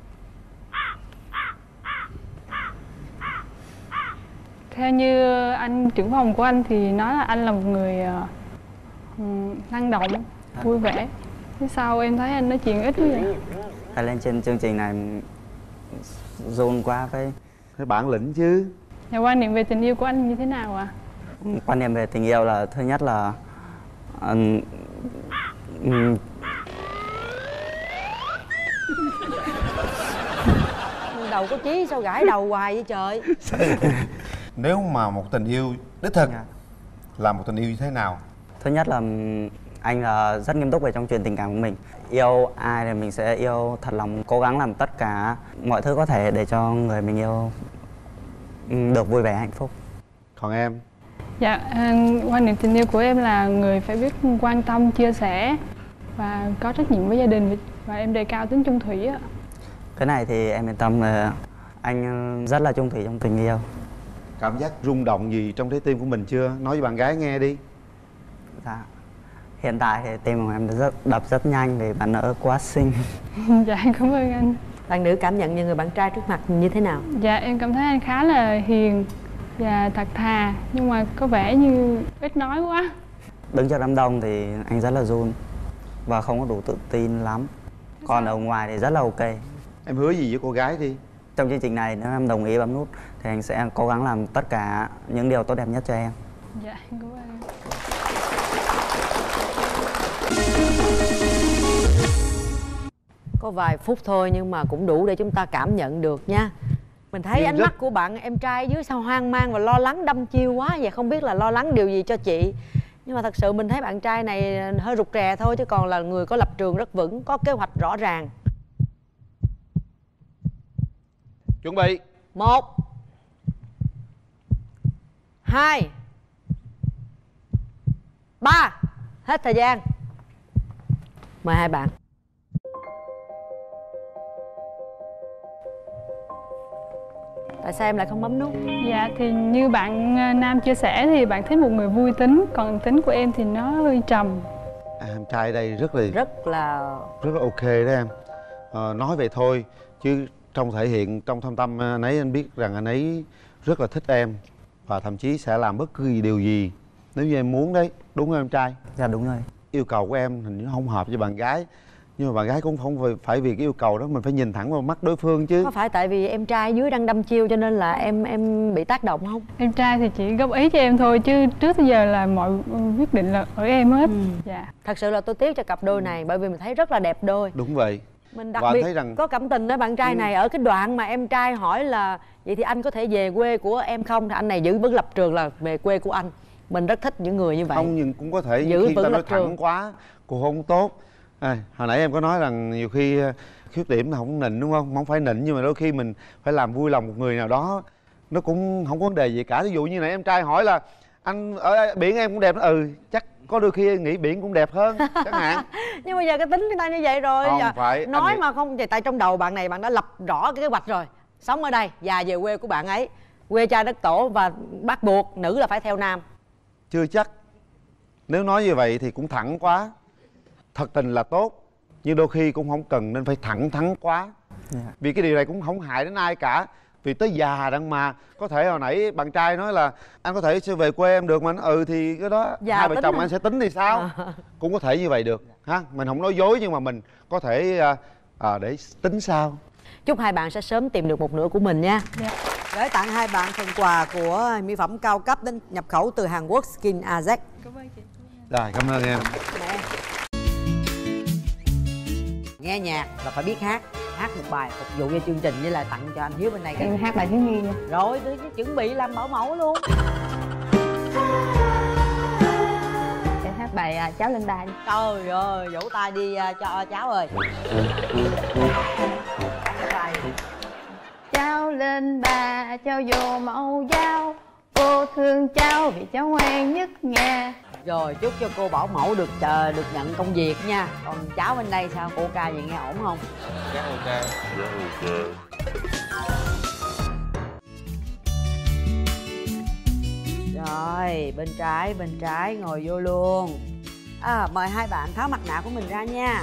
Theo như anh trưởng phòng của anh thì nói là anh là một người uh, năng động, vui vẻ. Thế sao em thấy anh nói chuyện ít quá vậy? Tại lên trên chương trình này run quá cái. Cái bản lĩnh chứ. Nhà quan niệm về tình yêu của anh như thế nào ạ? À? Quan niệm về tình yêu là thứ nhất là um, um, Đầu có chí sao gãi đầu hoài vậy trời. Nếu mà một tình yêu đích thực Yeah. là một tình yêu như thế nào? Thứ nhất là anh là rất nghiêm túc về trong chuyện tình cảm của mình. Yêu ai thì mình sẽ yêu thật lòng, cố gắng làm tất cả mọi thứ có thể để cho người mình yêu được vui vẻ hạnh phúc. Còn em? Dạ, quan niệm tình yêu của em là người phải biết quan tâm, chia sẻ và có trách nhiệm với gia đình, và em đề cao tính chung thủy ạ. Cái này thì em yên tâm là anh rất là chung thủy trong tình yêu. Cảm giác rung động gì trong trái tim của mình chưa? Nói với bạn gái nghe đi. Dạ. Hiện tại thì tim của em rất đập rất nhanh vì bạn nữ quá xinh. Dạ em cảm ơn anh. Bạn nữ cảm nhận về người bạn trai trước mặt như thế nào? Dạ em cảm thấy anh khá là hiền và thật thà, nhưng mà có vẻ như ít nói quá. Đứng trước đám đông thì anh rất là run và không có đủ tự tin lắm. Còn ở ngoài thì rất là ok. Em hứa gì với cô gái đi? Trong chương trình này nếu em đồng ý bấm nút thì anh sẽ cố gắng làm tất cả những điều tốt đẹp nhất cho em. Dạ em cảm ơn anh. Có vài phút thôi nhưng mà cũng đủ để chúng ta cảm nhận được nha. Mình thấy Nhưng ánh rất- mắt của bạn em trai dưới sao hoang mang và lo lắng đăm chiêu quá vậy, không biết là lo lắng điều gì cho chị. Nhưng mà thật sự mình thấy bạn trai này hơi rụt rè thôi, chứ còn là người có lập trường rất vững, có kế hoạch rõ ràng. Chuẩn bị. Một, hai, ba. Hết thời gian. Mời hai bạn. Tại sao em lại không bấm nút? Dạ thì như bạn ờ, Nam chia sẻ thì bạn thích một người vui tính, còn tính của em thì nó hơi trầm. À, em trai đây rất là Rất là rất là ok đó em. Ờ, nói vậy thôi chứ trong thể hiện, trong thâm tâm anh ấy, anh biết rằng anh ấy rất là thích em và thậm chí sẽ làm bất cứ điều gì nếu như em muốn đấy, đúng không em trai? Dạ đúng rồi. Yêu cầu của em hình như không hợp với bạn gái, nhưng mà bạn gái cũng không phải- phải vì cái yêu cầu đó mình phải nhìn thẳng vào mắt đối phương chứ. có phải tại vì em trai dưới đang đâm chiêu cho nên là em em bị tác động không? Em trai thì chỉ góp ý cho em thôi, chứ trước tới giờ là mọi quyết định là ở em hết. Dạ. Thật sự là tôi tiếc cho cặp đôi này, bởi vì mình thấy rất là đẹp đôi. Đúng vậy. Mình đặc Và anh biệt thấy rằng có cảm tình với bạn trai Ừ. này ở cái đoạn mà em trai hỏi là vậy thì anh có thể về quê của em không, thì anh này giữ vững lập trường là về quê của anh. Mình rất thích những người như vậy. không, nhưng cũng có thể Giữ nhiều khi vững ta nói lập trường. thẳng quá cũng không tốt. À, hồi nãy em có nói rằng nhiều khi ờ, khuyết điểm là không nịnh đúng không? Không phải nịnh, nhưng mà đôi khi mình phải làm vui lòng một người nào đó, nó cũng không có vấn đề gì cả. Ví dụ như nãy em trai hỏi là anh ở biển em cũng đẹp, ừ chắc có đôi khi nghĩ biển cũng đẹp hơn chẳng hạn. Nhưng bây giờ cái tính người ta như vậy rồi. Không Giờ phải, anh nói nghĩ- mà không vậy, tại trong đầu bạn này bạn đã lập rõ cái kế hoạch rồi. Sống ở đây, già về quê của bạn ấy, quê cha đất tổ, và bắt buộc nữ là phải theo nam. Chưa chắc. Nếu nói như vậy thì cũng thẳng quá. Thật tình là tốt, nhưng đôi khi cũng không cần nên phải thẳng thắn quá. Vì cái điều này cũng không hại đến ai cả. Vì tới già đặng mà. Có thể hồi nãy bạn trai nói là anh có thể sẽ về quê em được mà. Ừ thì cái đó Dạ, hai vợ tính chồng hả? anh sẽ tính thì sao. À. Cũng có thể như vậy được ha. Mình không nói dối, nhưng mà mình có thể à, à, để tính sao. Chúc hai bạn sẽ sớm tìm được một nửa của mình nha. Dạ. Gửi tặng hai bạn phần quà của mỹ phẩm cao cấp đến nhập khẩu từ Hàn Quốc Skin Azek. Rồi, cảm ơn em. Nghe nhạc là phải biết hát. Hát một bài phục vụ cho chương trình, với lại tặng cho anh Hiếu bên này. Em hát bài thiếu nhi nha. Rồi tôi chuẩn bị làm bảo mẫu luôn. Em hát bài à, Cháu Lên Đài. Trời ơi, vỗ tay đi à, cho cháu ơi. Cháu lên bà cho vô mẫu giáo, cô thương cháu vì cháu ngoan nhất nhà. Rồi chúc cho cô bảo mẫu được chờ được nhận công việc nha. Còn cháu bên đây sao, cô ca vậy nghe ổn không? Rất ok. Rồi bên trái bên trái ngồi vô luôn. À, mời hai bạn tháo mặt nạ của mình ra nha.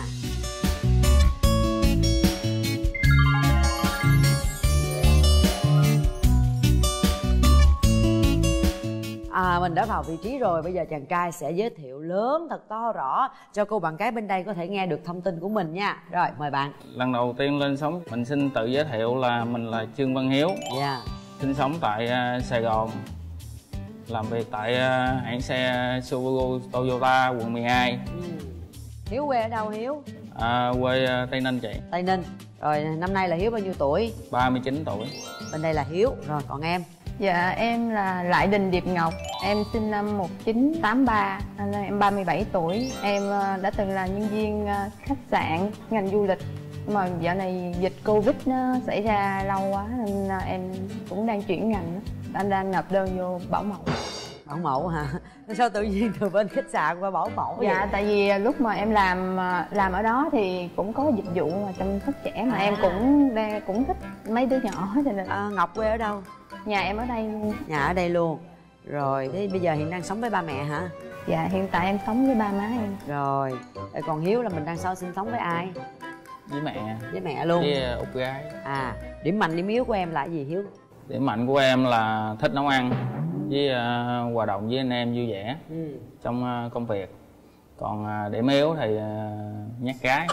À, mình đã vào vị trí rồi, bây giờ chàng trai sẽ giới thiệu lớn thật to rõ cho cô bạn gái bên đây có thể nghe được thông tin của mình nha. Rồi mời bạn. Lần đầu tiên lên sóng, mình xin tự giới thiệu là mình là Trương Văn Hiếu. Dạ. Sinh sống tại uh, Sài Gòn, làm việc tại uh, hãng xe Subaru Toyota quận mười hai. Ừ. Hiếu quê ở đâu Hiếu? À, quê uh, Tây Ninh chị. Tây Ninh. Rồi năm nay là Hiếu bao nhiêu tuổi? ba mươi chín tuổi. Bên đây là Hiếu. Rồi còn em? Dạ em là Lại Đình Điệp Ngọc. Em sinh năm một nghìn chín trăm tám mươi ba, nên em ba mươi bảy tuổi. Em à, đã từng là nhân viên à, khách sạn, ngành du lịch. Nhưng mà dạo này dịch Covid nó xảy ra lâu quá nên à, em cũng đang chuyển ngành đó. Anh đang nộp đơn vô bảo mẫu. Bảo mẫu hả? Sao tự nhiên từ bên khách sạn qua bảo mẫu vậy? Dạ tại vì lúc mà em làm làm ở đó thì cũng có dịch vụ mà chăm sóc trẻ mà À. em cũng đang cũng thích mấy đứa nhỏ cho nên À, Ngọc quê ở đâu? nhà em ở đây luôn. Nhà ở đây luôn. Rồi thế bây giờ hiện đang sống với ba mẹ hả? Dạ hiện tại em sống với ba má em. Rồi. Rồi còn Hiếu là mình đang so sinh sống với ai? Với mẹ. Với mẹ luôn. Với uh, út gái. À, điểm mạnh điểm yếu của em là cái gì Hiếu? Điểm mạnh của em là thích nấu ăn, với uh, hòa đồng với anh em vui vẻ Ừ. trong uh, công việc. Còn uh, điểm yếu thì uh, nhát gái.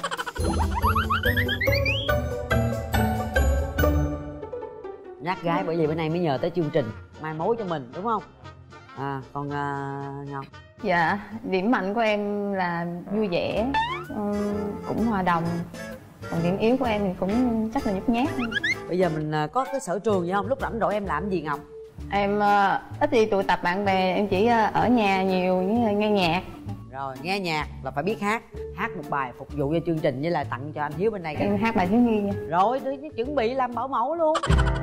Nhát gái, bởi vì bữa nay mới nhờ tới chương trình mai mối cho mình đúng không? À, còn uh, Ngọc? Dạ điểm mạnh của em là vui vẻ, ừm, cũng hòa đồng, Còn điểm yếu của em thì cũng chắc là nhút nhát. Bây giờ mình à, có cái sở trường gì không? Lúc rảnh rỗi em làm gì Ngọc? Em uh, ít đi tụ tập bạn bè, em chỉ uh, ở nhà nhiều với nghe nhạc. Rồi, nghe nhạc là phải biết hát. Hát một bài phục vụ cho chương trình với lại tặng cho anh Hiếu bên này. Em hát bài thiếu nhi nha. Rồi, tôi chuẩn bị làm bảo mẫu luôn.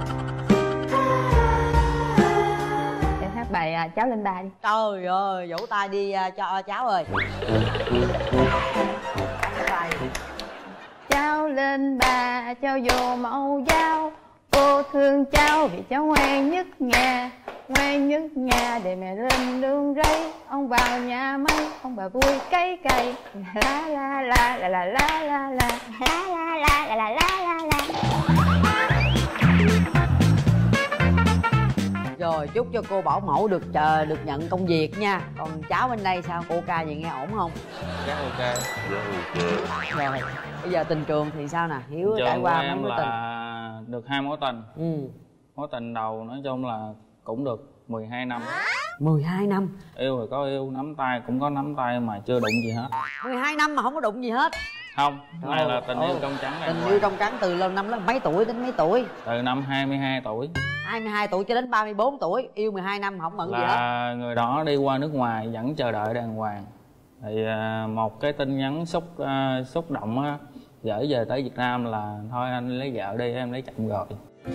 Em hát bài uh, Cháu Lên Ba đi. Trời ơi, vỗ tay đi uh, cho cháu ơi. Cháu lên ba, cháu vô mẫu giáo. Cô thương cháu vì cháu ngoan nhất nhà. Ngoan nhất nhà để mẹ lên đường rây. Ông vào nhà máy, ông bà vui cấy cày. La la la la la la la la. La la la la la la la. Rồi, chúc cho cô bảo mẫu được chờ được nhận công việc nha. Còn cháu bên đây sao? Cô ca vậy nghe ổn không? Rất ok. Rồi, bây giờ tình trường thì sao nè? Hiếu Trường trải qua mấy em mối là tình. được hai mối tình. Ừ. Mối tình đầu nói chung là cũng được mười hai năm. mười hai năm? Yêu thì có yêu, nắm tay cũng có nắm tay mà chưa đụng gì hết. mười hai năm mà không có đụng gì hết? Không, Trời này là tình ơi. yêu trong trắng. Tình yêu trong trắng từ lâu năm lên mấy tuổi đến mấy tuổi? Từ năm hai mươi hai tuổi. hai mươi hai tuổi cho đến ba mươi bốn tuổi. Yêu mười hai năm không mẫn gì hết? Là người đó đi qua nước ngoài vẫn chờ đợi đàng hoàng. Thì à, một cái tin nhắn xúc à, xúc động á, gửi về tới Việt Nam là thôi anh lấy vợ đi, em lấy chồng rồi.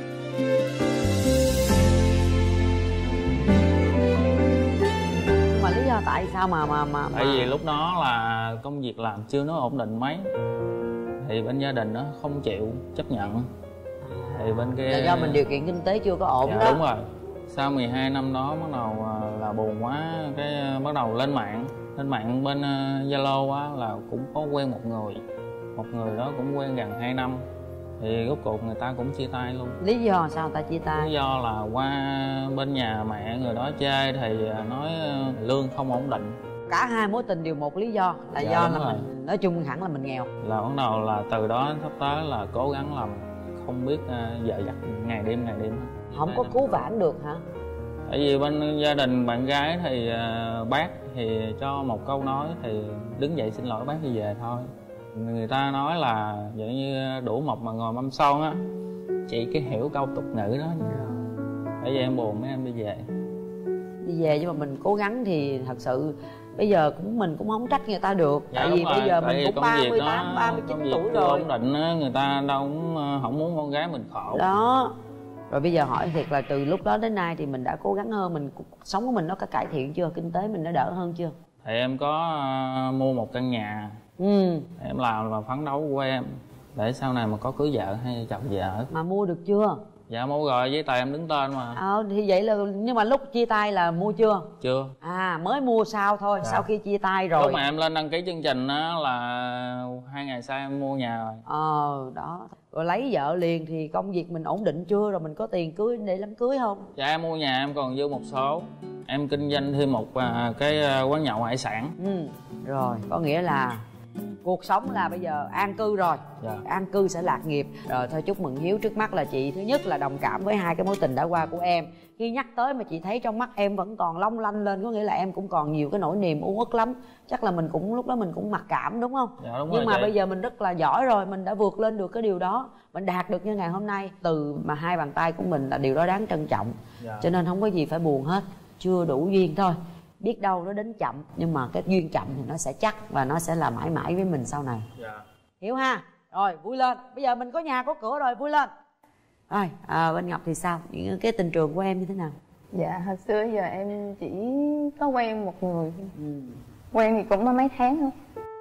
Mà lý do tại sao mà mà mà Tại vì lúc đó là công việc làm chưa nó ổn định mấy, thì bên gia đình nó không chịu chấp nhận. Thì bên kia là do mình điều kiện kinh tế chưa có ổn. Dạ, đó đúng rồi. Sau mười hai năm đó bắt đầu là buồn quá, cái bắt đầu lên mạng lên mạng bên Zalo á là cũng có quen một người một người đó cũng quen gần hai năm, thì rốt cuộc người ta cũng chia tay luôn. Lý do sao ta chia tay? Lý do là qua bên nhà mẹ người đó chơi thì nói lương không ổn định. Cả hai mối tình đều một lý do là Dạ, do đúng là rồi. mình nói chung hẳn là mình nghèo. Là bắt đầu là từ đó sắp tới là cố gắng làm, không biết uh, vợ giặt ngày đêm ngày đêm. Không có cứu vãn được hả? Tại vì bên gia đình bạn gái thì uh, bác thì cho một câu nói thì đứng dậy xin lỗi bác đi về thôi. Người ta nói là vậy như đủ mộc mà ngồi mâm son á, chị cái hiểu câu tục ngữ đó. Bởi vì em buồn mấy em đi về. Đi về nhưng mà mình cố gắng thì thật sự bây giờ cũng mình cũng không trách người ta được. Dạ, tại vì đúng bây rồi. giờ Tại mình vì cũng công ba việc mươi đó- tám, ba mươi chín công việc tuổi chưa rồi. ổn định á, người ta đâu cũng ờ, không muốn con gái mình khổ. Đó. Rồi bây giờ hỏi thiệt là từ lúc đó đến nay thì mình đã cố gắng hơn, mình cuộc sống của mình nó có cải thiện chưa? Kinh tế mình đã đỡ hơn chưa? Thì em có ờ, mua một căn nhà. Ừ. Em làm là phấn đấu của em để sau này mà có cưới vợ hay chồng vợ. Mà mua được chưa? Dạ mua rồi, giấy tờ em đứng tên mà. Ờ thì vậy là nhưng mà lúc chia tay là mua chưa? Chưa. À mới mua sau thôi. Dạ. Sau khi chia tay rồi. Lúc mà em lên đăng ký chương trình á là hai ngày sau em mua nhà rồi. Ờ đó. Rồi lấy vợ liền thì công việc mình ổn định chưa? Rồi mình có tiền cưới để đám cưới không? Dạ em mua nhà em còn dư một số. Em kinh doanh thêm một à, cái à, quán nhậu hải sản. Ừ. Rồi có nghĩa là cuộc sống là bây giờ an cư rồi. Dạ. An cư sẽ lạc nghiệp. Rồi thôi chúc mừng Hiếu. Trước mắt là chị thứ nhất là đồng cảm với hai cái mối tình đã qua của em. Khi nhắc tới mà chị thấy trong mắt em vẫn còn long lanh lên, có nghĩa là em cũng còn nhiều cái nỗi niềm u uất lắm. Chắc là mình cũng lúc đó mình cũng mặc cảm đúng không? Dạ, đúng nhưng rồi, mà chị. bây giờ mình rất là giỏi rồi, mình đã vượt lên được cái điều đó, mình đạt được như ngày hôm nay từ mà hai bàn tay của mình là điều đó đáng trân trọng. Dạ. Cho nên không có gì phải buồn hết, chưa đủ duyên thôi. Biết đâu nó đến chậm, nhưng mà cái duyên chậm thì nó sẽ chắc và nó sẽ là mãi mãi với mình sau này. Dạ. Hiểu ha? Rồi vui lên, bây giờ mình có nhà có cửa rồi, vui lên. Rồi à, bên Ngọc thì sao? Những cái tình trường của em như thế nào? Dạ hồi xưa giờ em chỉ có quen một người. Ừ. Quen thì cũng có mấy tháng thôi.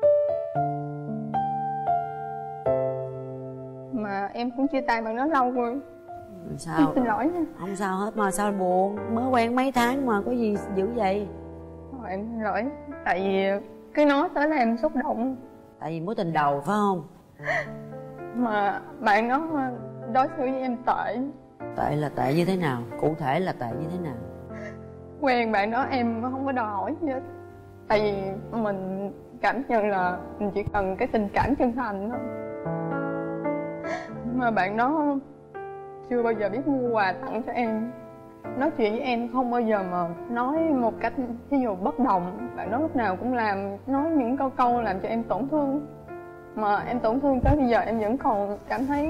Mà em cũng chia tay bằng nó lâu rồi. Sao? Xin lỗi nha. Không sao hết mà sao buồn, mới quen mấy tháng mà có gì dữ vậy? Thôi em xin lỗi. Tại vì cái nói tới là em xúc động. Tại vì mối tình đầu phải không? Mà bạn nó đối xử với em tệ. Tệ là tệ như thế nào? Cụ thể là tệ như thế nào? Quen bạn đó em không có đòi hỏi gì hết. Tại vì mình cảm nhận là mình chỉ cần cái tình cảm chân thành thôi. Mà bạn đó chưa bao giờ biết mua quà tặng cho em. Nói chuyện với em không bao giờ mà nói một cách ví dụ bất đồng. Bạn đó lúc nào cũng làm nói những câu câu làm cho em tổn thương. mà em tổn thương tới bây giờ em vẫn còn cảm thấy.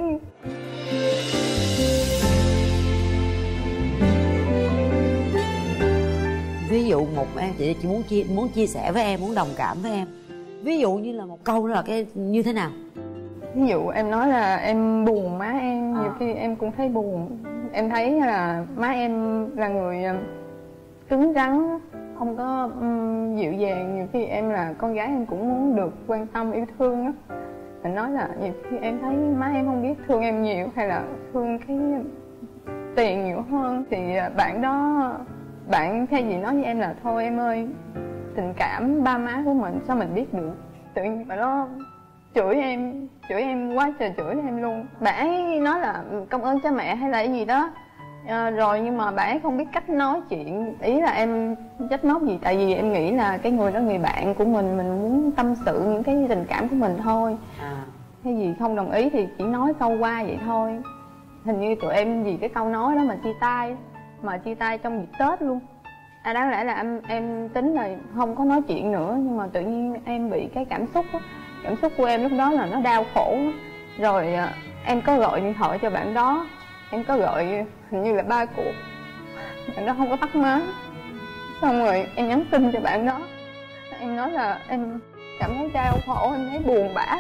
Ví dụ một em chị chỉ muốn chia muốn chia sẻ với em, muốn đồng cảm với em. Ví dụ như là một câu đó là cái như thế nào? Ví dụ em nói là em buồn má em, nhiều khi em cũng thấy buồn. Em thấy là má em là người cứng rắn, không có um, dịu dàng. Nhiều khi em là con gái em cũng muốn được quan tâm yêu thương á. Mình nói là nhiều khi em thấy má em không biết thương em nhiều, hay là thương cái tiền nhiều hơn. Thì bạn đó, bạn thay vì nói với em là thôi em ơi, tình cảm ba má của mình sao mình biết được. Tự nhiên bạn đó chửi em, chửi em quá trời, chửi em luôn. Bạn ấy nói là công ơn cha mẹ hay là cái gì đó à, rồi nhưng mà bạn ấy không biết cách nói chuyện. Ý là em trách móc gì, tại vì em nghĩ là cái người đó người bạn của mình, mình muốn tâm sự những cái tình cảm của mình thôi. À. Cái gì không đồng ý thì chỉ nói câu qua vậy thôi. Hình như tụi em vì cái câu nói đó mà chia tay, mà chia tay trong dịp Tết luôn. À, đáng lẽ là em em tính là không có nói chuyện nữa, nhưng mà tự nhiên em bị cái cảm xúc đó. Cảm xúc của em lúc đó là nó đau khổ. Rồi em có gọi điện thoại cho bạn đó, em có gọi hình như là ba cuộc, bạn đó không có bắt máy. Xong rồi em nhắn tin cho bạn đó, em nói là em cảm thấy đau khổ, em thấy buồn bã.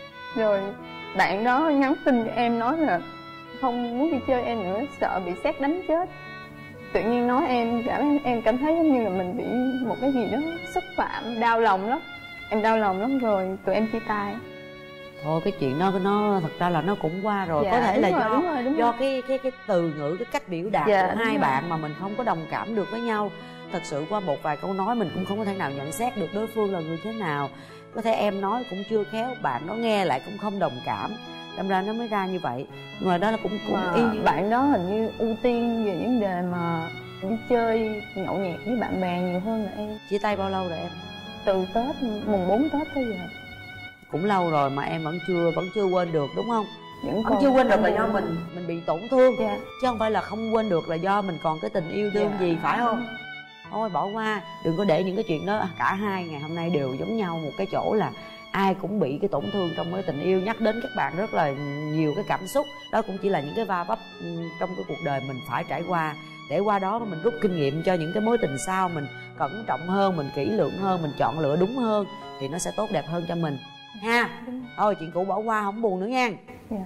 Rồi bạn đó nhắn tin cho em nói là không muốn đi chơi em nữa, sợ bị sét đánh chết. Tự nhiên nói em cảm em cảm thấy giống như là mình bị một cái gì đó xúc phạm, đau lòng lắm. Em đau lòng lắm, rồi tụi em chia tay. Thôi cái chuyện đó nó thật ra là nó cũng qua rồi. Dạ, có thể là rồi, do đúng rồi, đúng do rồi. cái cái cái từ ngữ, cái cách biểu đạt Dạ, của hai rồi. bạn mà mình không có đồng cảm được với nhau. Thật sự qua một vài câu nói mình cũng không có thể nào nhận xét được đối phương là người thế nào. Có thể em nói cũng chưa khéo, bạn đó nghe lại cũng không đồng cảm, đâm ra nó mới ra như vậy. Nhưng mà đó là cũng cũng Mà y như bạn đó hình như ưu tiên về vấn đề mà đi chơi nhậu nhẹt với bạn bè nhiều hơn là em. Chia tay bao lâu rồi em? Từ Tết, mùng bốn Tết tới giờ. Cũng lâu rồi mà em vẫn chưa vẫn chưa quên được đúng không? Vẫn Vẫn còn chưa quên được là em do buồn. mình mình bị tổn thương. Dạ. Chứ không phải là không quên được là do mình còn cái tình yêu đương Dạ. gì, phải không? Thôi bỏ qua, đừng có để những cái chuyện đó. Cả hai ngày hôm nay đều giống nhau một cái chỗ là ai cũng bị cái tổn thương trong cái tình yêu. Nhắc đến các bạn rất là nhiều cái cảm xúc. Đó cũng chỉ là những cái va vấp trong cái cuộc đời mình phải trải qua, để qua đó mình rút kinh nghiệm cho những cái mối tình sau. Mình cẩn trọng hơn, mình kỹ lưỡng hơn, mình chọn lựa đúng hơn thì nó sẽ tốt đẹp hơn cho mình ha. Thôi chuyện cũ bỏ qua, không buồn nữa nha. Dạ.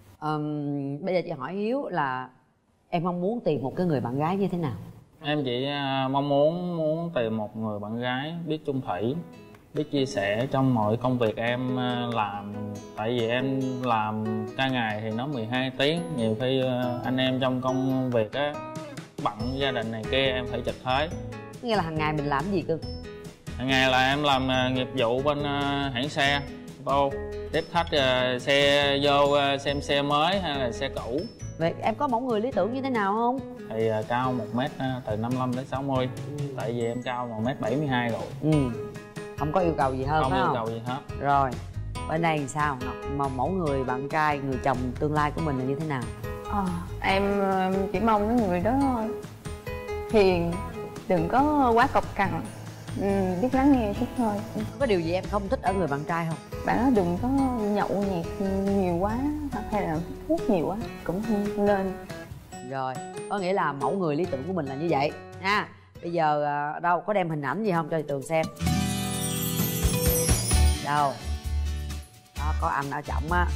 Ờm, bây giờ chị hỏi Hiếu là em mong muốn tìm một cái người bạn gái như thế nào? Em chỉ à, mong muốn muốn tìm một người bạn gái biết chung thủy, biết chia sẻ trong mọi công việc em à, làm. Tại vì em làm ca ngày thì nó mười hai tiếng, nhiều khi à, anh em trong công việc á bận gia đình này kia em phải trực thế. Nghĩa là hàng ngày mình làm gì cơ? Hàng ngày là em làm à, nghiệp vụ bên à, hãng xe vô tiếp khách à, xe vô à, xem xe mới hay là xe cũ. Vậy em có mẫu người lý tưởng như thế nào không? Thì à, cao một mét à, từ năm mươi lăm đến sáu mươi. Ừ. Tại vì em cao một mét bảy mươi hai rồi. Ừ. Không có yêu cầu gì hơn Không phải yêu không? cầu gì hết. Rồi bên đây thì sao? Mà mẫu người bạn trai, người chồng tương lai của mình là như thế nào? À, em chỉ mong cái người đó hiền, đừng có quá cọc cằn, ừ, biết lắng nghe chút thôi. Có điều gì em không thích ở người bạn trai không? Bạn đó đừng có nhậu nhẹt nhiều quá hay là hút nhiều quá cũng không nên. Rồi, có nghĩa là mẫu người lý tưởng của mình là như vậy nha. Bây giờ đâu có đem hình ảnh gì không cho chị Tường xem? Đâu? Đó, có anh ở trọng á.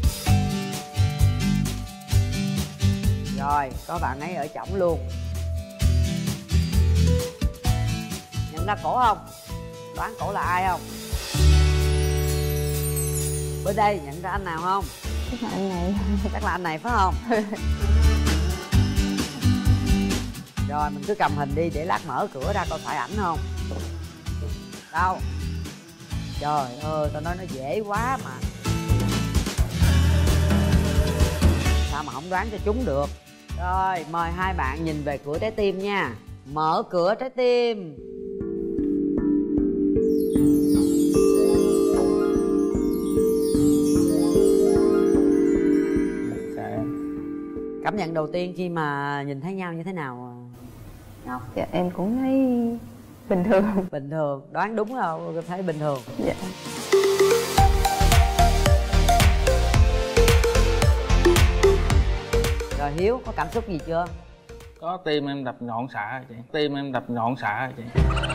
Rồi, có bạn ấy ở trọng luôn. Nhận ra cổ không? Đoán cổ là ai không? Bên đây nhận ra anh nào không? Chắc là anh này. Chắc là anh này phải không? Rồi mình cứ cầm hình đi để lát mở cửa ra coi phải ảnh không. Đâu? Trời ơi, tao nói nó dễ quá mà. Sao mà không đoán cho chúng được. Rồi, mời hai bạn nhìn về cửa trái tim nha. Mở cửa trái tim. Cảm nhận đầu tiên khi mà nhìn thấy nhau như thế nào Ngọc? Dạ em cũng thấy bình thường. Bình thường, đoán đúng không? Thấy bình thường. Dạ. Hiếu có cảm xúc gì chưa? Có, tim em đập nhọn xạ rồi chị. Tim em đập nhọn xạ rồi chị.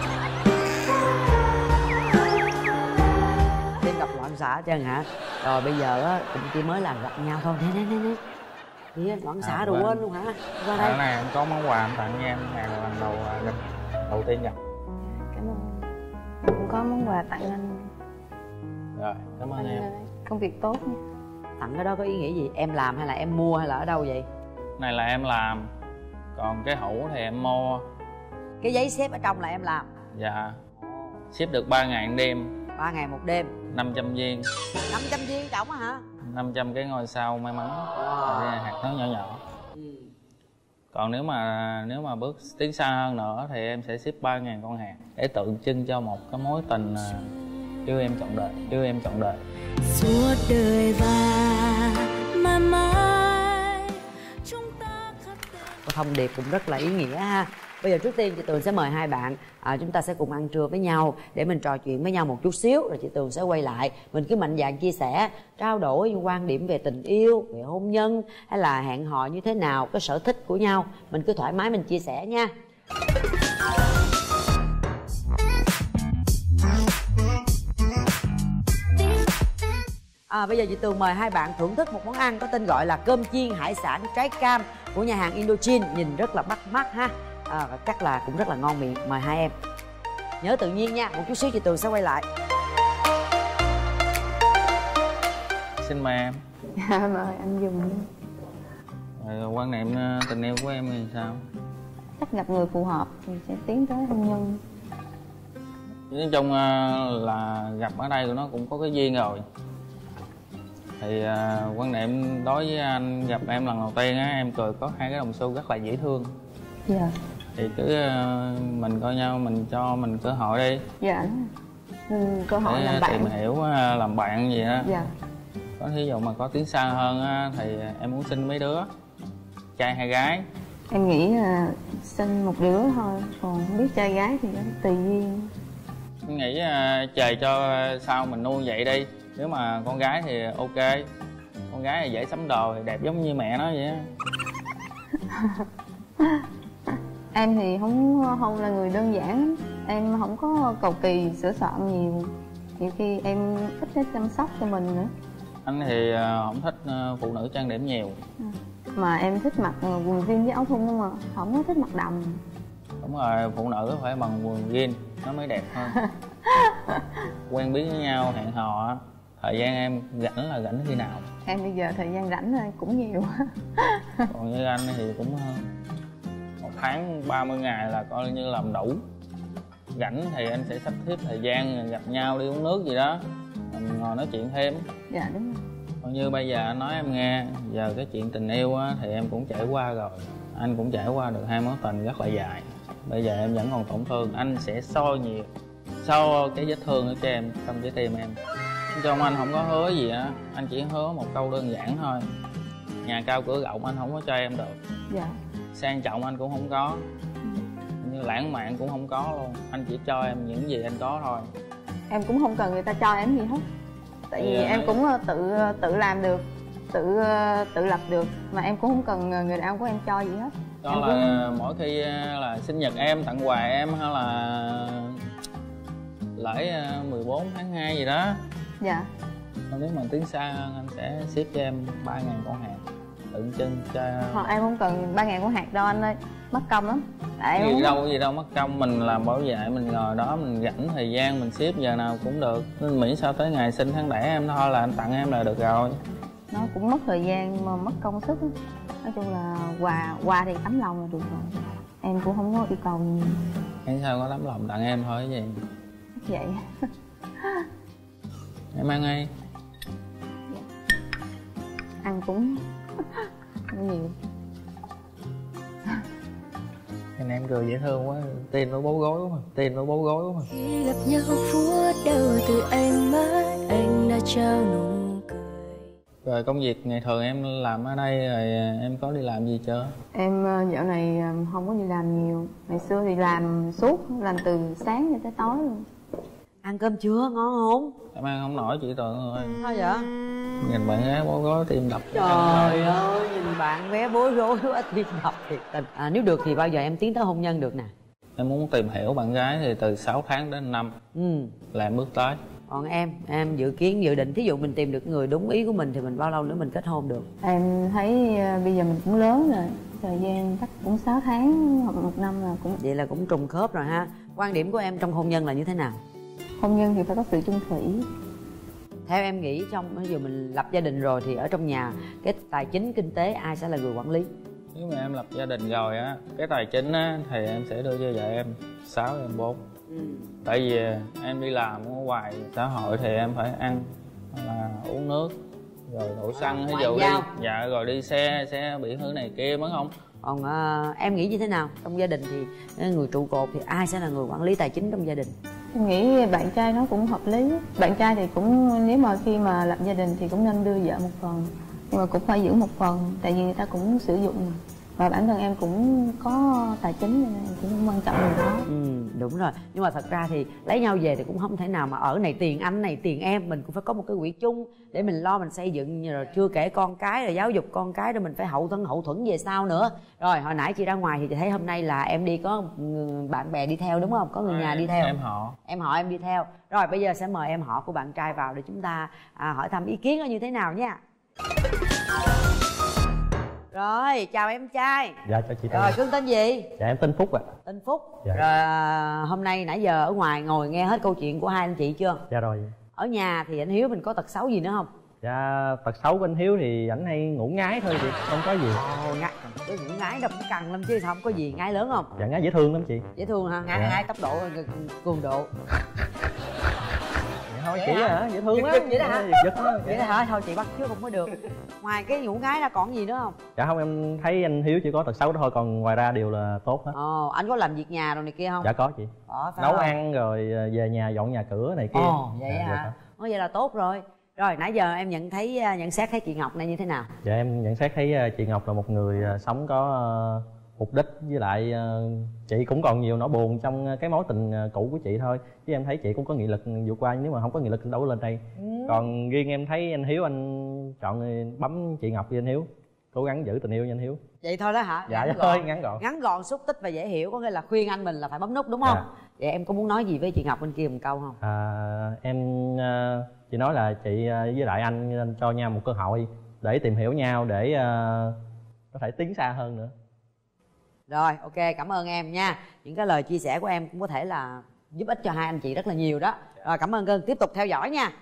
Tim đập loạn xạ hết trơn hả? Rồi bây giờ á tụi chị mới là gặp nhau thôi. Nè nè nè nè. Đi loạn xạ À, rồi vâng. quên luôn hả? Qua đây. Cái này em có món quà em tặng cho em. Này là lần đầu à, gặp, đầu tiên gặp. Cảm ơn. Em cũng có món quà tặng anh. Rồi, cảm ơn em. Công việc tốt nha. Tặng cái đó có ý nghĩa gì? Em làm hay là em mua hay là ở đâu vậy? Này là em làm. Còn cái hũ thì em mua. Cái giấy xếp ở trong là em làm? Dạ. Ship được ba ngày một đêm. Ba ngày một đêm. năm trăm viên. năm trăm viên trọng á hả? năm trăm cái ngôi sao may mắn. Wow. Hạt nó nhỏ nhỏ. Ừ. Còn nếu mà nếu mà bước tiến xa hơn nữa thì em sẽ ship ba ngàn con hạt để tượng trưng cho một cái mối tình yêu em trọn đời, yêu em trọn đời. Suốt đời và mãi mãi chúng ta khắc tên. Cái thông điệp cũng rất là ý nghĩa ha. Bây giờ trước tiên chị Tường sẽ mời hai bạn à, chúng ta sẽ cùng ăn trưa với nhau để mình trò chuyện với nhau một chút xíu, rồi chị Tường sẽ quay lại mình cứ mạnh dạn chia sẻ, trao đổi những quan điểm về tình yêu, về hôn nhân hay là hẹn hò như thế nào, cái sở thích của nhau mình cứ thoải mái mình chia sẻ nha. À, bây giờ chị Tường mời hai bạn thưởng thức một món ăn có tên gọi là cơm chiên hải sản trái cam của nhà hàng Indochine, nhìn rất là bắt mắt ha. À, và chắc là cũng rất là ngon miệng. Mời hai em. Nhớ tự nhiên nha, một chút xíu chị Tường sẽ quay lại. Xin mời em. Dạ mời anh dùng. Rồi, quan niệm tình yêu của em thì sao? Chắc gặp người phù hợp thì sẽ tiến tới hôn nhân. Nói chung là gặp ở đây của nó cũng có cái duyên rồi. Thì uh, quan niệm đối với anh gặp em lần đầu tiên á, em cười có hai cái đồng xu rất là dễ thương. Dạ. Thì cứ uh, mình coi nhau, mình cho mình cơ hội đi. Dạ. Ừ, cơ hội để làm bạn. tìm hiểu uh, làm bạn gì đó. Dạ. Có thí dụ mà có tiến xa hơn á, thì em muốn sinh mấy đứa, trai hay gái? Em nghĩ là sinh một đứa thôi, còn không biết trai gái thì tùy duyên. Em nghĩ uh, trời cho sao mình nuôi vậy đi. Nếu mà con gái thì ok, con gái thì dễ sắm đồ, thì đẹp giống như mẹ nó vậy á. Em thì không không là người đơn giản, em không có cầu kỳ sửa soạn nhiều, nhiều khi em thích cái chăm sóc cho mình nữa. Anh thì không thích phụ nữ trang điểm nhiều. Mà em thích mặc quần jean với áo thun không à, không có thích mặc đầm. Đúng rồi, phụ nữ phải bằng quần jean nó mới đẹp hơn. Quen biết với nhau, hẹn hò, thời gian em rảnh là rảnh khi nào? Em bây giờ thời gian rảnh thôi cũng nhiều. Còn như anh thì cũng một tháng ba mươi ngày là coi như làm đủ. Rảnh thì anh sẽ sắp xếp thời gian gặp nhau đi uống nước gì đó, mình ngồi nói chuyện thêm. Dạ đúng rồi. Còn như bây giờ anh nói em nghe, giờ cái chuyện tình yêu á, thì em cũng trải qua rồi. Anh cũng trải qua được hai mối tình rất là dài. Bây giờ em vẫn còn tổn thương, anh sẽ soi nhiều, soi cái vết thương ở cho em, trong trái tim em. Trong anh không có hứa gì á, anh chỉ hứa một câu đơn giản thôi. Nhà cao cửa rộng anh không có cho em được. Dạ. Sang trọng anh cũng không có. Như lãng mạn cũng không có luôn. Anh chỉ cho em những gì anh có thôi. Em cũng không cần người ta cho em gì hết. Tại vì Thì, em nói... cũng tự tự làm được, tự tự lập được. Mà em cũng không cần người đàn ông của em cho gì hết. Đó em là cũng... mỗi khi là sinh nhật em, tặng quà em, hay là lễ mười bốn tháng hai gì đó. Dạ. Nếu mà tiến xa hơn anh sẽ ship cho em ba ngàn con hạt tượng trưng cho. Hoặc em không cần ba ngàn con hạt đâu anh ơi, mất công lắm. Tại gì không... đâu gì đâu mất công, mình làm bảo vệ, mình ngồi đó mình rảnh thời gian mình ship giờ nào cũng được. Nên miễn sao tới ngày sinh tháng đẻ em thôi là anh tặng em là được rồi. Nó cũng mất thời gian mà mất công sức. Nói chung là quà quà thì tấm lòng là được rồi. Em cũng không có yêu cầu gì. Em sao có tấm lòng tặng em thôi cái gì. Vậy. Em ăn đi. Dạ. Ăn cũng nhiều. Anh em cười dễ thương quá, tin với bố gối quá mà, tin với bố gối quá mà. Khi gặp nhau phút đầu từ ánh mắt anh đã trao nụ cười. Rồi công việc ngày thường em làm ở đây rồi em có đi làm gì chưa? Em dạo này không có đi làm nhiều. Ngày xưa thì làm suốt, làm từ sáng cho tới tối luôn. Ăn cơm chưa? Ngon không? Em ăn không nổi chị Tường ơi. Sao vậy? Nhìn bạn gái bố gối tim đập. Trời ơi, nhìn bạn bé bối rối quá Thiên Ngọc thiệt tình. À, nếu được thì bao giờ em tiến tới hôn nhân được nè? Em muốn tìm hiểu bạn gái thì từ sáu tháng đến năm Ừ. là em bước tới. Còn em, em dự kiến dự định thí dụ mình tìm được người đúng ý của mình thì mình bao lâu nữa mình kết hôn được? Em thấy uh, bây giờ mình cũng lớn rồi, thời gian chắc cũng sáu tháng hoặc một năm là cũng. Vậy là cũng trùng khớp rồi ha. Quan điểm của em trong hôn nhân là như thế nào? Hôn nhân thì phải có sự chung thủy. Theo em nghĩ trong bây giờ mình lập gia đình rồi thì ở trong nhà cái tài chính kinh tế ai sẽ là người quản lý? Nếu mà em lập gia đình rồi á, cái tài chính á thì em sẽ đưa cho vợ em sáu em bốn. Ừ. Tại vì em đi làm ở ngoài xã hội thì em phải ăn là uống nước rồi đổ xăng, ví dụ đi dạ rồi đi xe xe bị hư này kia mới không. Còn uh, em nghĩ như thế nào trong gia đình thì người trụ cột thì ai sẽ là người quản lý tài chính trong gia đình? Em nghĩ bạn trai nó cũng hợp lý. Bạn trai thì cũng nếu mà khi mà lập gia đình thì cũng nên đưa vợ một phần, nhưng mà cũng phải giữ một phần, tại vì người ta cũng sử dụng mà. Và bản thân em cũng có tài chính nên em cũng quan trọng điều đó. Ừ, đúng rồi. Nhưng mà thật ra thì lấy nhau về thì cũng không thể nào mà ở này tiền anh này tiền em, mình cũng phải có một cái quỹ chung để mình lo mình xây dựng, rồi chưa kể con cái rồi giáo dục con cái rồi mình phải hậu thân hậu thuẫn về sau nữa. Rồi hồi nãy chị ra ngoài thì chị thấy hôm nay là em đi có bạn bè đi theo đúng không? Có người nhà đi theo. Em họ. Em họ em đi theo. Rồi bây giờ sẽ mời em họ của bạn trai vào để chúng ta à, hỏi thăm ý kiến nó như thế nào nha. Rồi, chào em trai. Dạ, chào chị. Rồi, cưng tên gì? Dạ, em tên Phúc ạ. Tên Phúc. Dạ. Rồi, à, hôm nay nãy giờ ở ngoài ngồi nghe hết câu chuyện của hai anh chị chưa? Dạ rồi. Ở nhà thì anh Hiếu mình có tật xấu gì nữa không? Dạ, tật xấu của anh Hiếu thì ảnh hay ngủ ngáy thôi chị, không có gì. Ồ, ngái, cái ngủ ngáy đâu cũng cằn lắm chứ sao không có gì, ngáy lớn không? Dạ, ngáy dễ thương lắm chị. Dễ thương hả? Ngáy, dạ. ngáy tốc độ, cường độ. Thôi chị hả? Dễ thương lắm. Vậy đó hả? Giật đó. Vậy đó hả? Thôi chị bắt trước không có được. Ngoài cái ngủ ngáy ra còn gì nữa không? Dạ không, em thấy anh Hiếu chỉ có tật xấu đó thôi, còn ngoài ra đều là tốt hết. Ồ, anh có làm việc nhà rồi này kia không? Dạ có chị. Có, phải nấu không? ăn rồi về nhà dọn nhà cửa này kia. Ồ, vậy dạ, hả? dạ. Ồ, vậy là tốt rồi. Rồi nãy giờ em nhận thấy nhận xét thấy chị Ngọc này như thế nào? Dạ em nhận xét thấy chị Ngọc là một người sống có mục đích, với lại chị cũng còn nhiều nỗi buồn trong cái mối tình cũ của chị thôi, chứ em thấy chị cũng có nghị lực vượt qua, nếu mà không có nghị lực đâu có lên đây. Ừ. Còn riêng em thấy anh Hiếu, anh chọn người bấm chị Ngọc với anh Hiếu, cố gắng giữ tình yêu với anh Hiếu. Vậy thôi đó hả? Dạ, ngắn thôi gọn. ngắn gọn Ngắn gọn, xúc tích và dễ hiểu, có nghĩa là khuyên anh mình là phải bấm nút đúng không? Dạ. Vậy em có muốn nói gì với chị Ngọc bên kia một câu không? À, em chị nói là chị với lại anh, anh cho nhau một cơ hội để tìm hiểu nhau, để uh, có thể tiến xa hơn nữa. Rồi, ok, cảm ơn em nha. Những cái lời chia sẻ của em cũng có thể là giúp ích cho hai anh chị rất là nhiều đó. Rồi, cảm ơn cưng, tiếp tục theo dõi nha.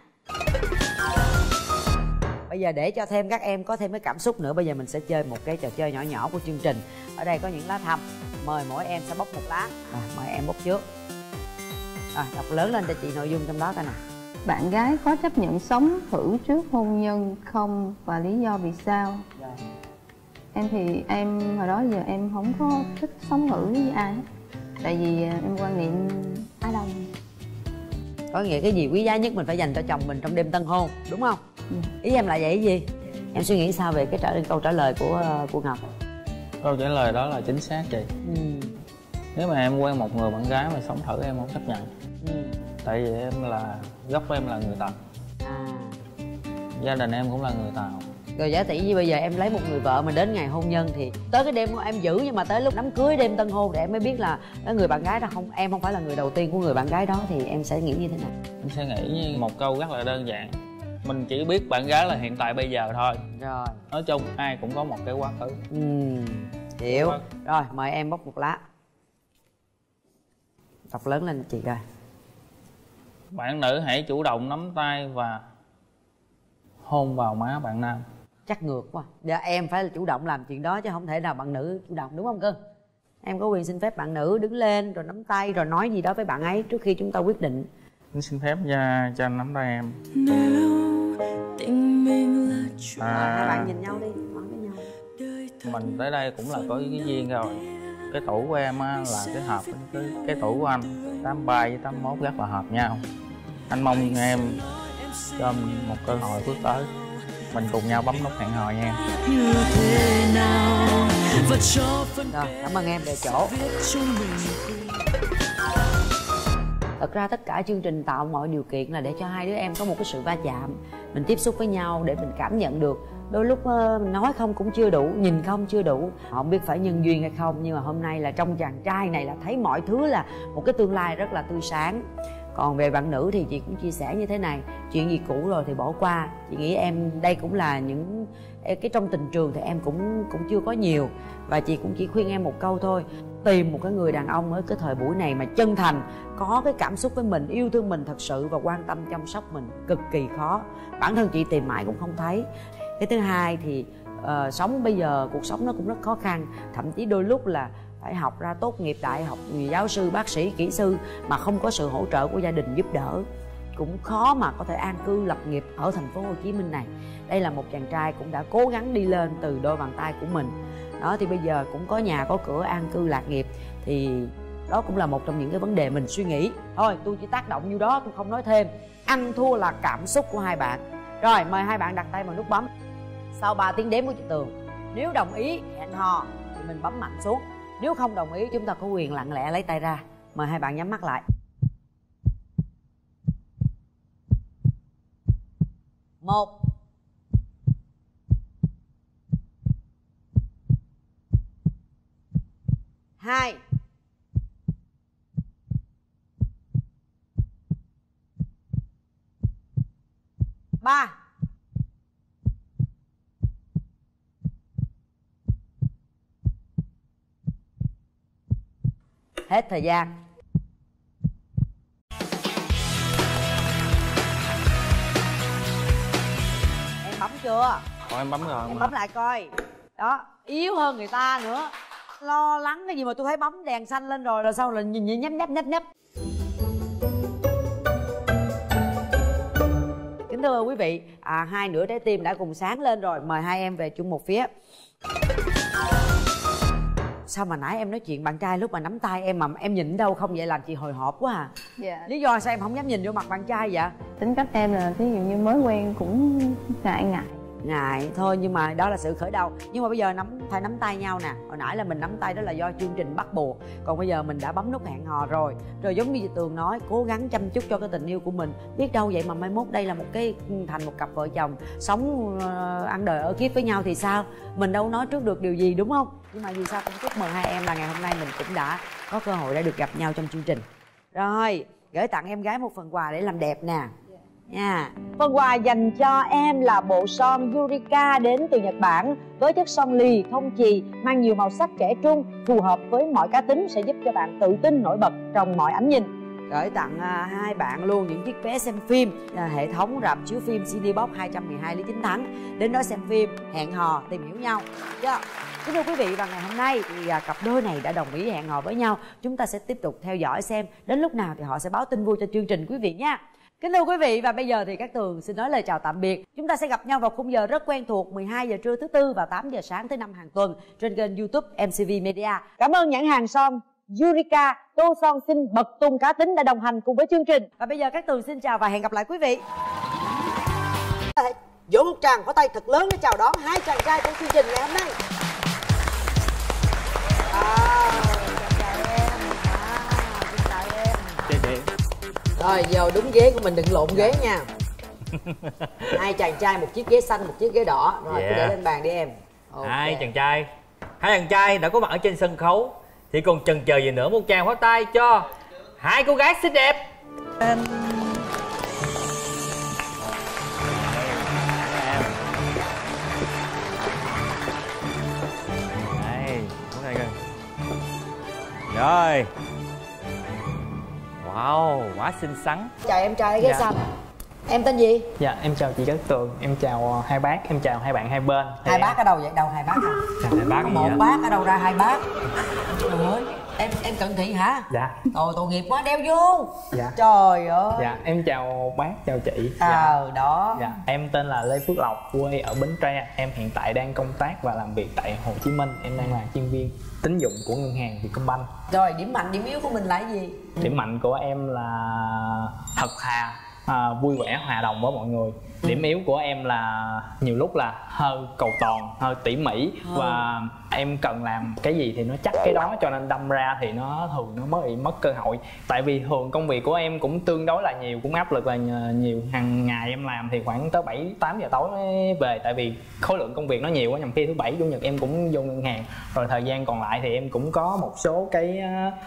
Bây giờ để cho thêm các em có thêm cái cảm xúc nữa, bây giờ mình sẽ chơi một cái trò chơi nhỏ nhỏ của chương trình. Ở đây có những lá thăm, mời mỗi em sẽ bóc một lá. Rồi, mời em bóc trước. Rồi, đọc lớn lên cho chị nội dung trong đó coi nào. Bạn gái có chấp nhận sống thử trước hôn nhân không và lý do vì sao? Rồi. Em thì em hồi đó giờ em không có thích sống thử với ai hết, tại vì em quan niệm Á Đông. Có nghĩa cái gì quý giá nhất mình phải dành cho chồng mình trong đêm tân hôn, đúng không? Ừ. Ý em là vậy cái gì? Em suy nghĩ sao về cái trả câu trả lời của của Ngọc? Câu trả lời đó là chính xác chị. Ừ. Nếu mà em quen một người bạn gái mà sống thử em không chấp nhận. Ừ. Tại vì em là gốc của em là người Tàu. À. Gia đình em cũng là người Tàu. Rồi giả tỷ như bây giờ em lấy một người vợ mà đến ngày hôn nhân thì tới cái đêm em giữ, nhưng mà tới lúc đám cưới đêm tân hôn thì em mới biết là cái người bạn gái đó không, em không phải là người đầu tiên của người bạn gái đó, thì em sẽ nghĩ như thế nào? Em sẽ nghĩ như một câu rất là đơn giản, mình chỉ biết bạn gái là hiện tại bây giờ thôi. Rồi. Nói chung ai cũng có một cái quá khứ. Ừ, hiểu. Rồi mời em bóc một lá. Đọc lớn lên chị coi. Bạn nữ hãy chủ động nắm tay và hôn vào má bạn nam. Chắc ngược quá. Dạ, em phải là chủ động làm chuyện đó chứ không thể nào bạn nữ chủ động, đúng không cưng? Em có quyền xin phép bạn nữ đứng lên rồi nắm tay rồi nói gì đó với bạn ấy trước khi chúng ta quyết định. Em xin phép cho, cho anh nắm tay em. À, hai bạn nhìn nhau đi, nói với nhau. Mình tới đây cũng là có cái duyên rồi. Cái tuổi của em á, là cái hợp với cái, cái tuổi của anh tám ba với tám mốt rất là hợp nhau. Anh mong em cho mình một cơ hội bước tới, mình cùng nhau bấm nút hẹn hò nha. Rồi, cảm ơn em về chỗ. Thật ra tất cả chương trình tạo mọi điều kiện là để cho hai đứa em có một cái sự va chạm, mình tiếp xúc với nhau để mình cảm nhận được đôi lúc uh, nói không cũng chưa đủ, nhìn không chưa đủ. Họ không biết phải nhân duyên hay không, nhưng mà hôm nay là trong chàng trai này là thấy mọi thứ là một cái tương lai rất là tươi sáng. Còn về bạn nữ thì chị cũng chia sẻ như thế này, chuyện gì cũ rồi thì bỏ qua. Chị nghĩ em đây cũng là những cái trong tình trường thì em cũng cũng chưa có nhiều, và chị cũng chỉ khuyên em một câu thôi, tìm một cái người đàn ông ở cái thời buổi này mà chân thành, có cái cảm xúc với mình, yêu thương mình thật sự và quan tâm chăm sóc mình, cực kỳ khó. Bản thân chị tìm mãi cũng không thấy. Cái thứ hai thì uh, sống bây giờ cuộc sống nó cũng rất khó khăn, thậm chí đôi lúc là phải học ra tốt nghiệp đại học, giáo sư, bác sĩ, kỹ sư mà không có sự hỗ trợ của gia đình giúp đỡ cũng khó mà có thể an cư lập nghiệp ở thành phố Hồ Chí Minh này. Đây là một chàng trai cũng đã cố gắng đi lên từ đôi bàn tay của mình. Đó thì bây giờ cũng có nhà có cửa, an cư lạc nghiệp, thì đó cũng là một trong những cái vấn đề mình suy nghĩ. Thôi tôi chỉ tác động như đó, tôi không nói thêm. Ăn thua là cảm xúc của hai bạn. Rồi mời hai bạn đặt tay vào nút bấm. Sau ba tiếng đếm của chị Tường, nếu đồng ý hẹn hò thì mình bấm mạnh xuống. Nếu không đồng ý chúng ta có quyền lặng lẽ lấy tay ra. Mời hai bạn nhắm mắt lại. Một, hai, ba. Hết thời gian. Em bấm chưa? Ồ, em bấm rồi. Em bấm lại coi. Đó, yếu hơn người ta nữa. Lo lắng cái gì mà tôi thấy bấm đèn xanh lên rồi, rồi sau là nhìn nhìn nhấp nhấp nhấp nhấp. Kính thưa quý vị, à, hai nửa trái tim đã cùng sáng lên rồi. Mời hai em về chung một phía. Sao mà nãy em nói chuyện bạn trai lúc mà nắm tay em mà em nhìn đâu không vậy, làm chị hồi hộp quá à. Dạ. Lý do sao em không dám nhìn vô mặt bạn trai vậy? Tính cách em là ví dụ như mới quen cũng ngại ngại. Ngại thôi, nhưng mà đó là sự khởi đầu. Nhưng mà bây giờ nắm phải nắm tay nhau nè. Hồi nãy là mình nắm tay đó là do chương trình bắt buộc, còn bây giờ mình đã bấm nút hẹn hò rồi. Rồi giống như chị Tường nói, cố gắng chăm chút cho cái tình yêu của mình. Biết đâu vậy mà mai mốt đây là một cái thành một cặp vợ chồng sống uh, ăn đời ở kiếp với nhau thì sao? Mình đâu nói trước được điều gì, đúng không? Nhưng mà dù sao cũng chúc mừng hai em là ngày hôm nay mình cũng đã có cơ hội đã được gặp nhau trong chương trình. Rồi, gửi tặng em gái một phần quà để làm đẹp nè nha. Phần quà dành cho em là bộ son Yurika đến từ Nhật Bản với chất son lì không chì, mang nhiều màu sắc trẻ trung, phù hợp với mọi cá tính, sẽ giúp cho bạn tự tin nổi bật trong mọi ánh nhìn. Gửi tặng uh, hai bạn luôn những chiếc vé xem phim uh, hệ thống rạp chiếu phim Cinebox hai trăm mười hai Lý Chính Thắng. Đến đó xem phim, hẹn hò, tìm hiểu nhau. Yeah. Kính thưa quý vị, và ngày hôm nay thì uh, cặp đôi này đã đồng ý hẹn hò với nhau. Chúng ta sẽ tiếp tục theo dõi xem đến lúc nào thì họ sẽ báo tin vui cho chương trình quý vị nha. Kính thưa quý vị, và bây giờ thì Cát Tường xin nói lời chào tạm biệt. Chúng ta sẽ gặp nhau vào khung giờ rất quen thuộc mười hai giờ trưa thứ tư và tám giờ sáng thứ năm hàng tuần trên kênh YouTube em xê vê Media. Cảm ơn nhãn hàng son Yurika, tô son xinh bật tung cá tính đã đồng hành cùng với chương trình. Và bây giờ Cát Tường xin chào và hẹn gặp lại quý vị. Vỗ một tràng pháo tay thật lớn để chào đón hai chàng trai trong chương trình ngày hôm nay. À, chào em. À, chào em. Chào chị. Rồi giờ đúng ghế của mình, đừng lộn ghế nha. Hai chàng trai một chiếc ghế xanh, một chiếc ghế đỏ. Rồi yeah. Cứ để lên bàn đi em. Okay. Hai chàng trai Hai chàng trai đã có mặt ở trên sân khấu thì còn chần chờ gì nữa, một tràng pháo tay cho hai cô gái xinh đẹp. Em... Đây, xuống đây coi. Rồi. Wow, quá xinh xắn. Chào em trai ghế dạ. xanh. Em tên gì? Dạ, em chào chị Cát Tường, em chào hai bác, em chào hai bạn hai bên. Hai em... bác ở đâu vậy? Đâu hai bác à? Dạ, hai bác. Có một bác ở đâu ra hai bác? Trời ơi, em em Cận Thị hả? Dạ. Ồ, tội nghiệp quá, đeo vô. Dạ. Trời ơi. Dạ, em chào bác, chào chị. Ờ, à, đó. Dạ, em tên là Lê Phước Lộc, quê ở Bến Tre. Em hiện tại đang công tác và làm việc tại Hồ Chí Minh. Em đang là chuyên viên tín dụng của ngân hàng Vietcombank. Rồi, điểm mạnh, điểm yếu của mình là cái gì? Điểm mạnh của em là thật thà, à, vui vẻ hòa đồng với mọi người. Điểm yếu của em là nhiều lúc là hơi cầu toàn, hơi tỉ mỉ, và em cần làm cái gì thì nó chắc cái đó, cho nên đâm ra thì nó thường nó mới bị mất cơ hội. Tại vì thường công việc của em cũng tương đối là nhiều, cũng áp lực là nhiều. Hàng ngày em làm thì khoảng tới bảy tám giờ tối mới về, tại vì khối lượng công việc nó nhiều quá. Nhằm khi thứ bảy chủ nhật em cũng vô ngân hàng, rồi thời gian còn lại thì em cũng có một số cái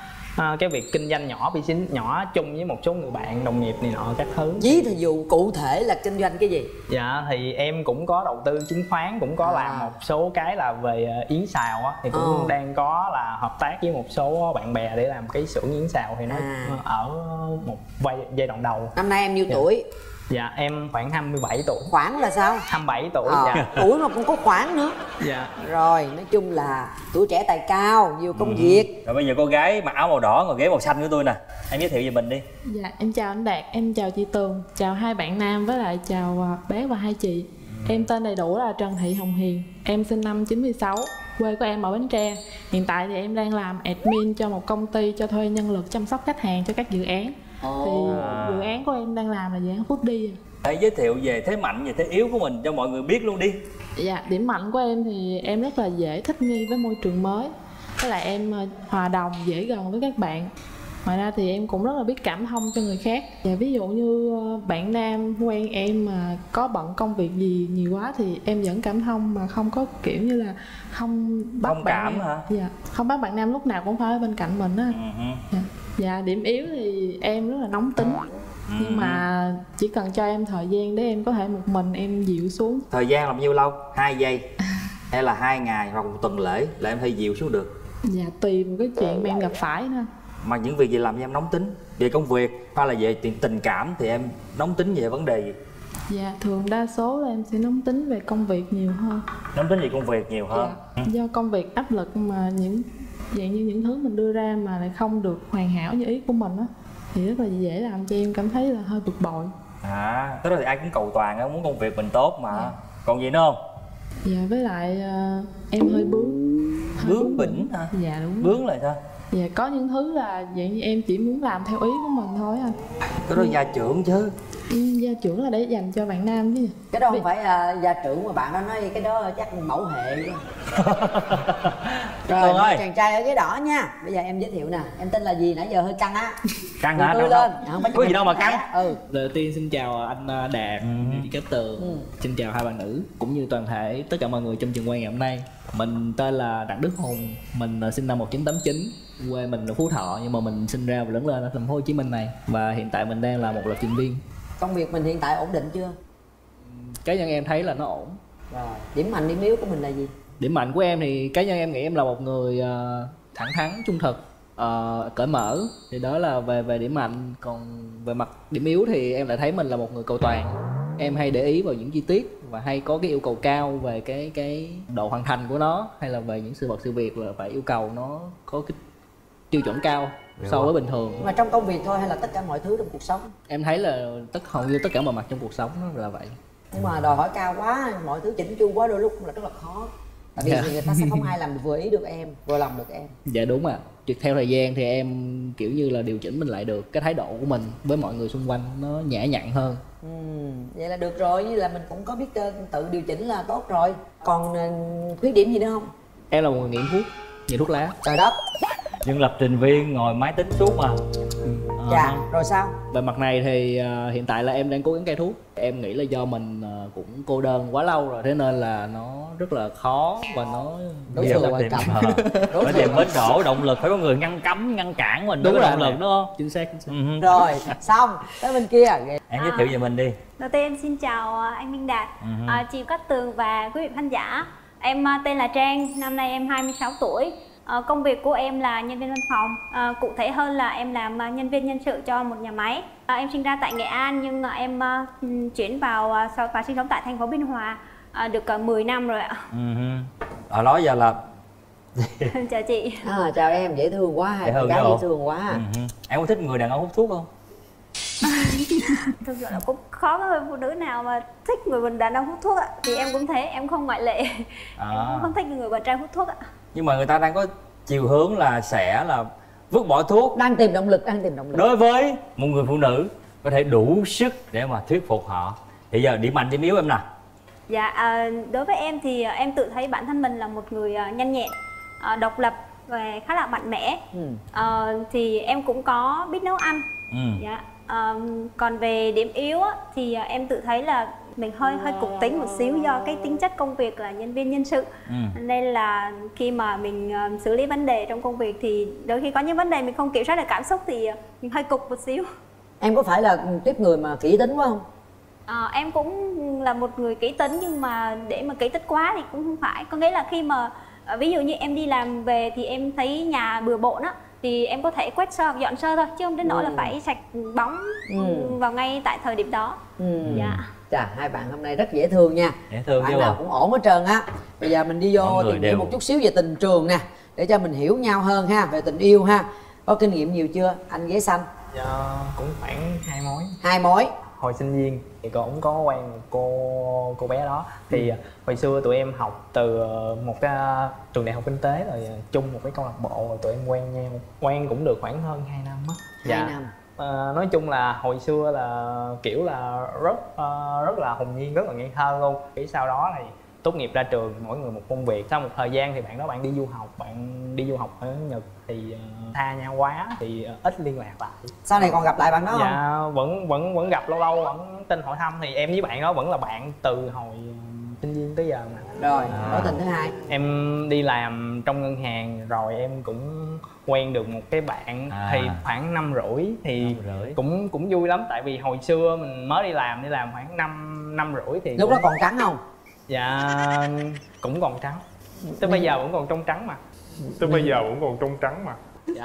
À, cái việc kinh doanh nhỏ, business nhỏ chung với một số người bạn đồng nghiệp này nọ các thứ. Ví dụ dụ cụ thể là kinh doanh cái gì? Dạ thì em cũng có đầu tư chứng khoán, cũng có à. làm một số cái là về yến xào á, thì cũng ừ. đang có là hợp tác với một số bạn bè để làm cái xưởng yến xào, thì nó à. ở một giai đoạn đầu. Năm nay em nhiêu dạ. tuổi? Dạ em khoảng hai mươi bảy tuổi. Khoảng là sao? hai mươi bảy tuổi. À, dạ. Tuổi mà cũng có khoảng nữa. Dạ. Rồi nói chung là tuổi trẻ tài cao, nhiều công ừ. việc. Rồi bây giờ cô gái mặc áo màu đỏ ngồi ghế màu xanh của tôi nè, em giới thiệu về mình đi. Dạ em chào anh Đạt, em chào chị Tường, chào hai bạn nam với lại chào bé và hai chị. ừ. Em tên đầy đủ là Trần Thị Hồng Hiền, em sinh năm chín mươi sáu, quê của em ở Bến Tre. Hiện tại thì em đang làm admin cho một công ty cho thuê nhân lực chăm sóc khách hàng cho các dự án. oh. Thì dự án của em đang làm là dự án Foodie. Hãy giới thiệu về thế mạnh và thế yếu của mình cho mọi người biết luôn đi. Dạ, điểm mạnh của em thì em rất là dễ thích nghi với môi trường mới. Với lại em hòa đồng, dễ gần với các bạn. Ngoài ra thì em cũng rất là biết cảm thông cho người khác. Dạ, ví dụ như bạn nam quen em mà có bận công việc gì nhiều quá thì em vẫn cảm thông, mà không có kiểu như là không bắt không bạn cảm nam. hả? Dạ, không bắt bạn nam lúc nào cũng phải ở bên cạnh mình á. ừ. dạ. dạ, điểm yếu thì em rất là nóng tính. ừ. Nhưng mà chỉ cần cho em thời gian để em có thể một mình em dịu xuống. Thời gian là bao nhiêu lâu? Hai giây hay là hai ngày hoặc một tuần lễ là em hay dịu xuống được? Dạ, tùy một cái chuyện mà em gặp phải nữa. Mà những việc gì làm cho em nóng tính? Về công việc hay là về tình cảm thì em nóng tính về vấn đề gì? Dạ, thường đa số là em sẽ nóng tính về công việc nhiều hơn. Nóng tính về công việc nhiều hơn? Dạ. Do công việc áp lực mà những dạng như những thứ mình đưa ra mà lại không được hoàn hảo như ý của mình á, thì rất là dễ làm cho em cảm thấy là hơi bực bội. À, tức là thì ai cũng cầu toàn á, muốn công việc mình tốt mà. Dạ. Còn gì nữa không? Dạ, với lại uh, em hơi bướng. Hơi bướng bỉnh hả? Dạ đúng. Bướng là sao? Dạ, có những thứ là dạng như em chỉ muốn làm theo ý của mình thôi anh. Cái đó gia trưởng chứ. Ừ, gia trưởng là để dành cho bạn nam chứ. Cái đó không phải uh, gia trưởng mà bạn đó nói cái đó chắc mẫu hệ. Rồi ơi, chàng trai ở ghế đỏ nha. Bây giờ em giới thiệu nè, em tên là gì? Nãy giờ hơi căng á. Căng hả? Tươi lên. Không có gì đâu mà căng. Ừ. Đầu tiên xin chào anh Đạt, chị Cát Tường, ừ. xin chào hai bạn nữ cũng như toàn thể tất cả mọi người trong trường quay ngày hôm nay. Mình tên là Đặng Đức Hùng, mình sinh năm một nghìn chín trăm tám mươi chín, quê mình là Phú Thọ nhưng mà mình sinh ra và lớn lên ở thành phố Hồ Chí Minh này, và hiện tại mình đang là một lập trình viên. Công việc mình hiện tại ổn định chưa? Cá nhân em thấy là nó ổn. Rồi, điểm mạnh điểm yếu của mình là gì? Điểm mạnh của em thì cá nhân em nghĩ em là một người uh, thẳng thắn, trung thực, uh, cởi mở, thì đó là về về điểm mạnh. Còn về mặt điểm yếu thì em lại thấy mình là một người cầu toàn. Em hay để ý vào những chi tiết và hay có cái yêu cầu cao về cái cái độ hoàn thành của nó, hay là về những sự vật sự việc là phải yêu cầu nó có cái tiêu chuẩn cao so với bình thường. Mà trong công việc thôi hay là tất cả mọi thứ trong cuộc sống? Em thấy là tất hầu như tất cả mọi mặt trong cuộc sống nó là vậy. Nhưng mà đòi hỏi cao quá, mọi thứ chỉnh chu quá đôi lúc là rất là khó. Tại vì yeah. người ta sẽ không ai làm vừa ý được em, vừa lòng được em. Dạ đúng ạ. À. Theo thời gian thì em kiểu như là điều chỉnh mình lại được cái thái độ của mình với mọi người xung quanh, nó nhã nhặn hơn. Ừ, vậy là được rồi, như là mình cũng có biết tự điều chỉnh là tốt rồi. Còn khuyết điểm gì nữa không? Em là một người nghiện thuốc, nghiện thuốc lá. Trời đất. Nhưng lập trình viên ngồi máy tính suốt mà. Dạ, à, rồi sao? Về mặt này thì uh, hiện tại là em đang cố gắng cai thuốc. Em nghĩ là do mình uh, cũng cô đơn quá lâu rồi, thế nên là nó rất là khó và nó đối xử là quan trọng. Phải tìm bến đỗ, động lực, phải có người ngăn cấm, ngăn cản mình. Đúng rồi, động lực đúng không? Chính xác, chính xác. Uh-huh. Rồi, xong, tới bên kia. Em giới thiệu về mình đi. Đầu tiên em xin chào anh Minh Đạt, uh-huh. à, chị Cát Tường và quý vị khán giả. Em tên là Trang, năm nay em hai mươi sáu tuổi. À, công việc của em là nhân viên văn phòng, à, cụ thể hơn là em làm nhân viên nhân sự cho một nhà máy. À, em sinh ra tại Nghệ An nhưng em uh, chuyển vào uh, và sinh sống tại thành phố Biên Hòa uh, được uh, mười năm rồi ạ. Uh-huh. Ở đó giờ là chào chị. À, chào em, dễ thương quá, dễ thương, gái dễ thương quá. Uh-huh. Em có thích người đàn ông hút thuốc không? Thực sự là cũng khó có phụ nữ nào mà thích người đàn ông hút thuốc ạ. Thì em cũng thế, em không ngoại lệ. À. Em cũng không thích người bạn trai hút thuốc ạ. Nhưng mà người ta đang có chiều hướng là sẽ là vứt bỏ thuốc, đang tìm động lực, đang tìm động lực đối với một người phụ nữ có thể đủ sức để mà thuyết phục họ. Thì giờ điểm mạnh điểm yếu em nào? Dạ, à, đối với em thì em tự thấy bản thân mình là một người nhanh nhẹn, à, độc lập và khá là mạnh mẽ. ừ. à, Thì em cũng có biết nấu ăn. ừ. Dạ. à, Còn về điểm yếu á, thì em tự thấy là mình hơi hơi cục tính một xíu do cái tính chất công việc là nhân viên nhân sự. ừ. Nên là khi mà mình uh, xử lý vấn đề trong công việc thì đôi khi có những vấn đề mình không kiểm soát được cảm xúc thì mình hơi cục một xíu. Em có phải là tiếp người mà kỹ tính quá không? À, em cũng là một người kỹ tính, nhưng mà để mà kỹ tính quá thì cũng không phải. Có nghĩa là khi mà ví dụ như em đi làm về thì em thấy nhà bừa bộn á, thì em có thể quét sơ hoặc dọn sơ thôi, chứ không đến nỗi ừ. là phải sạch bóng ừ. vào ngay tại thời điểm đó. ừ. Dạ. Chà, hai bạn hôm nay rất dễ thương nha. Dễ thương bạn nào cũng ổn hết trơn á. Bây giờ mình đi vô tìm hiểu một chút xíu về tình trường nè, để cho mình hiểu nhau hơn ha, về tình yêu ha. Có kinh nghiệm nhiều chưa anh ghế xanh? Dạ, cũng khoảng hai mối. Hai mối. Hồi sinh viên thì cũng có quen một cô cô bé đó. Thì ừ. hồi xưa tụi em học từ một cái trường đại học kinh tế, rồi chung một cái câu lạc bộ, rồi tụi em quen nhau. Quen cũng được khoảng hơn hai năm á. Dạ. Hai năm. À, nói chung là hồi xưa là kiểu là rất uh, rất là hồn nhiên, rất là ngây thơ luôn. Cái sau đó thì tốt nghiệp ra trường, mỗi người một công việc. Sau một thời gian thì bạn đó bạn đi du học, bạn đi du học ở Nhật thì uh, xa nhau quá thì uh, ít liên lạc lại. Sau này còn gặp lại bạn đó dạ, không? Dạ, vẫn vẫn vẫn gặp lâu lâu, vẫn tin hỏi thăm. Thì em với bạn đó vẫn là bạn từ hồi sinh viên tới giờ mà. Rồi, mối tình thứ hai. Em đi làm trong ngân hàng rồi em cũng quen được một cái bạn à. Thì khoảng năm rưỡi thì rưỡi. cũng cũng vui lắm, tại vì hồi xưa mình mới đi làm đi làm khoảng năm năm rưỡi thì lúc cũng... đó còn trắng không? Dạ cũng còn trắng, tới bây giờ vẫn còn trong trắng mà, tới bây giờ vẫn còn trong trắng mà. Dạ.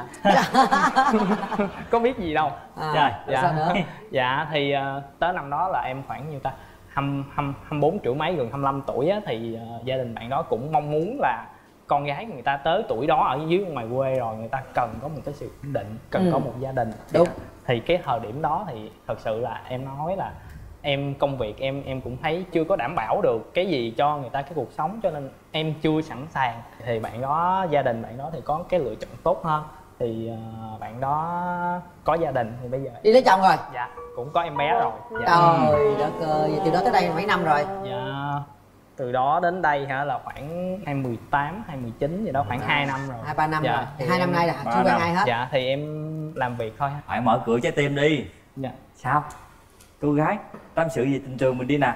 Có biết gì đâu. À, rồi, dạ. Sao nữa? Dạ thì uh, tới năm đó là em khoảng nhiêu ta, hai mươi bốn triệu mấy, gần hai mươi lăm tuổi á, thì uh, gia đình bạn đó cũng mong muốn là con gái người ta tới tuổi đó ở dưới ngoài quê rồi, người ta cần có một cái sự ổn định, cần ừ. có một gia đình. Đúng. Thì cái thời điểm đó thì thật sự là em nói là em công việc em em cũng thấy chưa có đảm bảo được cái gì cho người ta cái cuộc sống, cho nên em chưa sẵn sàng. Thì bạn đó, gia đình bạn đó thì có cái lựa chọn tốt hơn, thì uh, bạn đó có gia đình thì bây giờ đi lấy chồng rồi. Dạ, cũng có em bé rồi. Dạ. Trời đất ơi, từ đó tới đây mấy năm rồi? Dạ, từ đó đến đây hả là khoảng hai mươi tám, hai mươi chín gì đó, khoảng hai năm rồi. Hai ba năm dạ, rồi. Thì hai năm nay là chưa quen ai hết. Dạ, thì em làm việc thôi. Phải mở cửa trái tim đi. Dạ. Sao? Cô gái, tâm sự gì tình trường mình đi nè.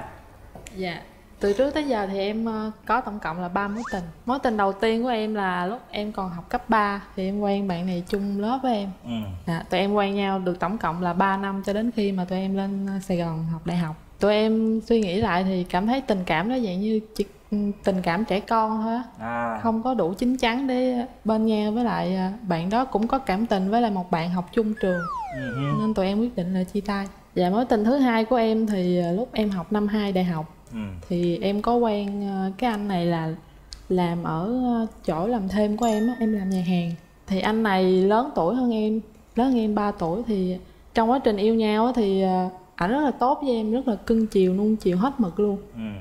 Dạ, từ trước tới giờ thì em có tổng cộng là ba mối tình. Mối tình đầu tiên của em là lúc em còn học cấp ba, thì em quen bạn này chung lớp với em. ừ. Dạ, tụi em quen nhau được tổng cộng là ba năm, cho đến khi mà tụi em lên Sài Gòn học đại học. Tụi em suy nghĩ lại thì cảm thấy tình cảm đó dạng như chỉ tình cảm trẻ con thôi á. À. Không có đủ chín chắn để bên nhau. Với lại bạn đó cũng có cảm tình với lại một bạn học chung trường. ừ. Nên tụi em quyết định là chia tay. Và mối tình thứ hai của em thì lúc em học năm hai đại học, ừ. thì em có quen cái anh này là làm ở chỗ làm thêm của em á, em làm nhà hàng. Thì anh này lớn tuổi hơn em, lớn hơn em ba tuổi. Thì trong quá trình yêu nhau á, thì ảnh rất là tốt với em, rất là cưng chiều, nuông chiều hết mực luôn.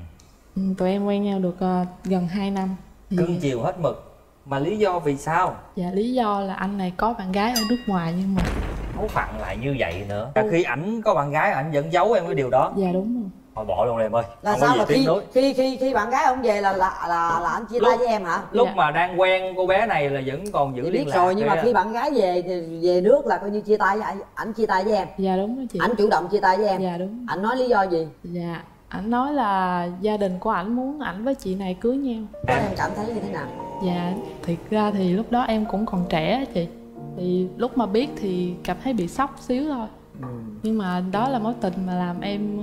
ừ. Tụi em quen nhau được gần hai năm. Cưng chiều hết mực, mà lý do vì sao? Dạ, lý do là anh này có bạn gái ở nước ngoài, nhưng mà số phận lại như vậy nữa. ừ. Khi ảnh có bạn gái ảnh vẫn giấu em cái điều đó. Dạ đúng rồi. Thôi bỏ luôn em ơi. Là không sao mà khi, nối. khi khi khi bạn gái ông về là là là, là anh chia tay với em hả? Lúc dạ. mà đang quen cô bé này là vẫn còn giữ thì liên biết lạc rồi, nhưng mà khi bạn gái về thì về nước là coi như chia tay với anh, ảnh chia tay với em. Dạ đúng rồi chị. Ảnh chủ động chia tay với em. Dạ đúng. Ảnh nói lý do gì? Dạ, ảnh nói là gia đình của ảnh muốn ảnh với chị này cưới nhau. Em cảm thấy như thế nào? Dạ, thiệt ra thì lúc đó em cũng còn trẻ chị. Thì lúc mà biết thì cảm thấy bị sốc xíu thôi. ừ. Nhưng mà đó là mối tình mà làm em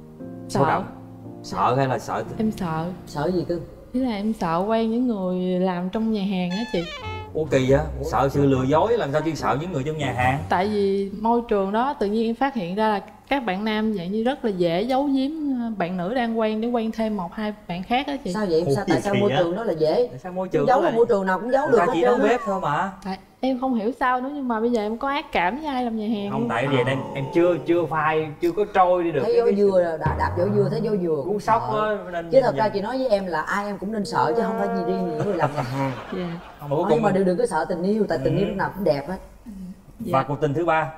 sợ. Động. Sợ hay là sợ? Em sợ. Sợ gì cơ? Thế là em sợ quen những người làm trong nhà hàng á chị. Ủa kỳ vậy? Sợ sự lừa dối, làm sao chứ sợ những người trong nhà hàng? Tại vì môi trường đó tự nhiên em phát hiện ra là các bạn nam dạng như rất là dễ giấu giếm bạn nữ đang quen để quen thêm một hai bạn khác á chị. Sao vậy? Sao, tại sao môi trường đó là dễ? Tại sao môi trường giấu là môi trường nào cũng giấu được? Chỉ nấu bếp thôi mà. Tại em không hiểu sao nữa, nhưng mà bây giờ em có ác cảm với ai làm nhà hàng không luôn. Tại vì em em chưa chưa phai, chưa có trôi đi được. Thấy vỏ dừa, đạp, đạp vỏ dừa thấy vỏ dừa cũng sốc á. Chứ thật ra chị nói với em là ai em cũng nên sợ, chứ không phải gì riêng những người làm nhà hàng. Yeah. Nói, nhưng mà đừng đừng có sợ tình yêu, tại tình yêu lúc nào cũng đẹp hết. Và cuộc tình thứ ba?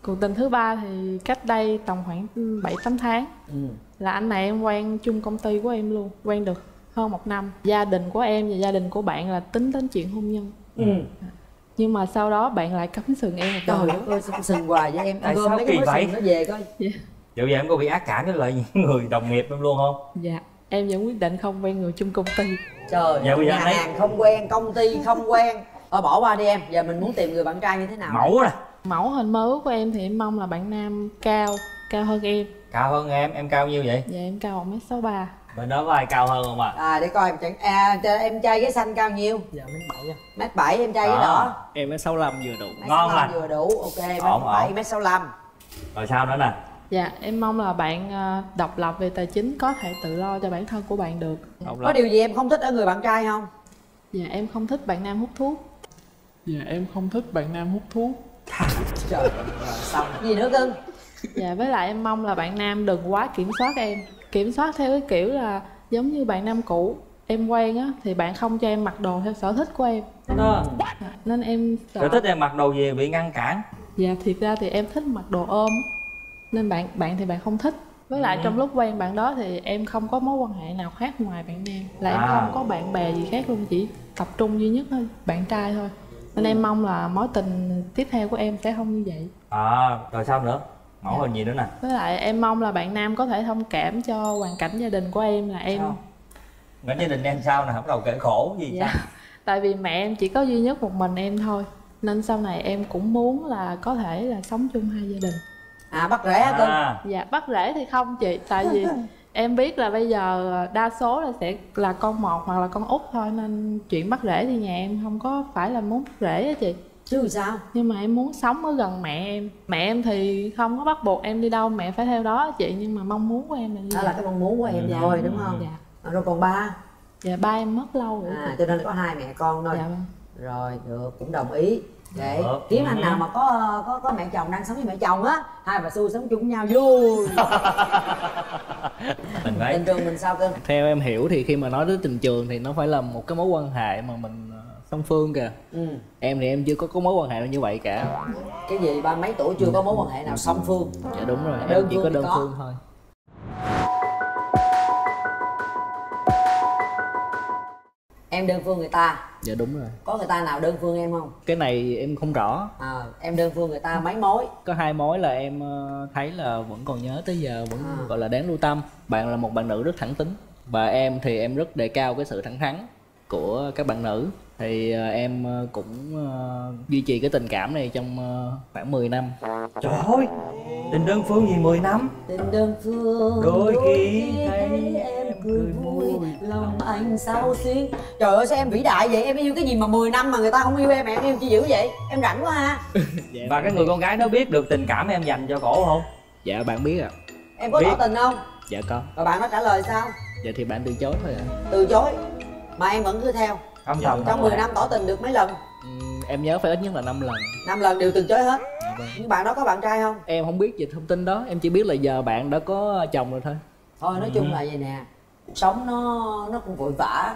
Cuộc tình thứ ba thì cách đây tầm khoảng bảy tám tháng. Ừ. Là anh này em quen chung công ty của em luôn, quen được hơn một năm. Gia đình của em và gia đình của bạn là tính đến chuyện hôn nhân. Ừ. Nhưng mà sau đó bạn lại cấm sừng em một Trời đời. đất ơi, sao sừng hoài với em? Tại Gom sao mấy cái kỳ mối vậy? sừng nó về coi. Yeah. Vậy giờ em có bị ác cảm với lại những người đồng nghiệp em luôn không? Dạ, em vẫn quyết định không quen người chung công ty. Trời, Dạ, bây giờ nhà anh thấy- hàng không quen, công ty không quen. Thôi bỏ qua đi em, giờ mình muốn tìm người bạn trai như thế nào? Mẫu nè. Mẫu hình mơ ước của em thì em mong là bạn nam cao, cao hơn em. Cao hơn em, em cao nhiêu vậy? Dạ em cao một mét sáu ba. Bên đó có ai cao hơn không à? À để coi em chẳng à cho em trai gái xanh cao nhiêu? Dạ mét bảy à. Mét bảy em trai gái À. đỏ. Em mét sáu lăm vừa đủ. Mét Ngon sáu lăm lành. vừa đủ, ok mét Ổn, bảy, ổn. mét sáu lăm. Rồi sao nữa nè? Dạ em mong là bạn ờ, độc lập về tài chính, có thể tự lo cho bản thân của bạn được. Có điều gì em không thích ở người bạn trai không? Dạ em không thích bạn nam hút thuốc. Dạ em không thích bạn nam hút thuốc. Trời ơi, xong gì nữa cưng? Dạ với lại em mong là bạn nam đừng quá kiểm soát em. Kiểm soát theo cái kiểu là giống như bạn nam cũ em quen á, thì bạn không cho em mặc đồ theo sở thích của em. Đó. Dạ, nên em sợ. Sở thích em mặc đồ gì bị ngăn cản? Dạ thiệt ra thì em thích mặc đồ ôm á. Nên bạn bạn thì bạn không thích. Với lại Ừ. trong lúc quen bạn đó thì em không có mối quan hệ nào khác ngoài bạn nam. Là em À. không có bạn bè gì khác luôn, chỉ tập trung duy nhất thôi, bạn trai thôi. Nên em mong là mối tình tiếp theo của em sẽ không như vậy. À, rồi sao nữa? Mẫu hình gì nữa nè? Với lại em mong là bạn nam có thể thông cảm cho hoàn cảnh gia đình của em, là em Sao? Người gia đình em sao nè, bắt đầu kể khổ gì dạ. sao? Tại vì mẹ em chỉ có duy nhất một mình em thôi, nên sau này em cũng muốn là có thể là sống chung hai gia đình. À bắt rễ hả cưng? À. Dạ bắt rễ thì không chị, tại vì em biết là bây giờ đa số là sẽ là con một hoặc là con út thôi, nên chuyện bắt rễ thì nhà em không có phải là muốn bắt rễ á chị. Chứ sao? Nhưng mà em muốn sống ở gần mẹ em. Mẹ em thì không có bắt buộc em đi đâu mẹ phải theo đó chị, nhưng mà mong muốn của em là như Đó vậy. là cái mong muốn của em Dạ. thôi đúng không? Dạ. À, rồi còn ba? Dạ ba em mất lâu rồi. À cho nên là có hai mẹ con thôi. Dạ vâng. Rồi được, cũng đồng ý. Để Được. kiếm anh nào mà có có có mẹ chồng đang sống với mẹ chồng á, hai bà xui sống chung với nhau vui. Mình phải Tình trường mình sao cưng? Theo em hiểu thì khi mà nói tới tình trường thì nó phải là một cái mối quan hệ mà mình ờ, song phương kìa. Ừ. Em thì em chưa có, có mối quan hệ nào như vậy cả. Cái gì ba mấy tuổi chưa có mối quan hệ nào song phương? Dạ đúng rồi, Đơn em chỉ phương có thì đơn có. phương thôi. Em đơn phương người ta, Dạ đúng rồi. có người ta nào đơn phương em không? Cái này em không rõ. À, em đơn phương người ta mấy mối? Có hai mối là em ờ, thấy là vẫn còn nhớ tới giờ, vẫn À. gọi là đáng lưu tâm. Bạn là một bạn nữ rất thẳng tính, và em thì em rất đề cao cái sự thẳng thắn của các bạn nữ. Thì ờ, em ờ, cũng ờ, duy trì cái tình cảm này trong ờ, khoảng mười năm. Trời ơi, tình đơn phương gì mười năm? Tình đơn phương Đôi khi thấy em cười vui, lòng anh sao xuyến. Trời ơi sao em vĩ đại vậy? Em yêu cái gì mà mười năm mà người ta không yêu em, em yêu chi dữ vậy? Em rảnh quá ha. Và cái người con gái đó biết được tình cảm em dành cho cổ không? Dạ bạn biết ạ. Em có Biết. tỏ tình không? Dạ có. Và bạn nó trả lời sao? Dạ thì bạn từ chối thôi ạ. Từ chối. Mà em vẫn cứ theo. Không Dạ, chồng Trong mười năm tỏ tình được mấy lần? Em nhớ phải ít nhất là năm lần. Năm lần đều từ chối hết. Dạ vâng. Nhưng bạn đó có bạn trai không? Em không biết về thông tin đó, em chỉ biết là giờ bạn đã có chồng rồi thôi. Thôi nói chung là vậy nè, cuộc sống nó nó cũng vội vã,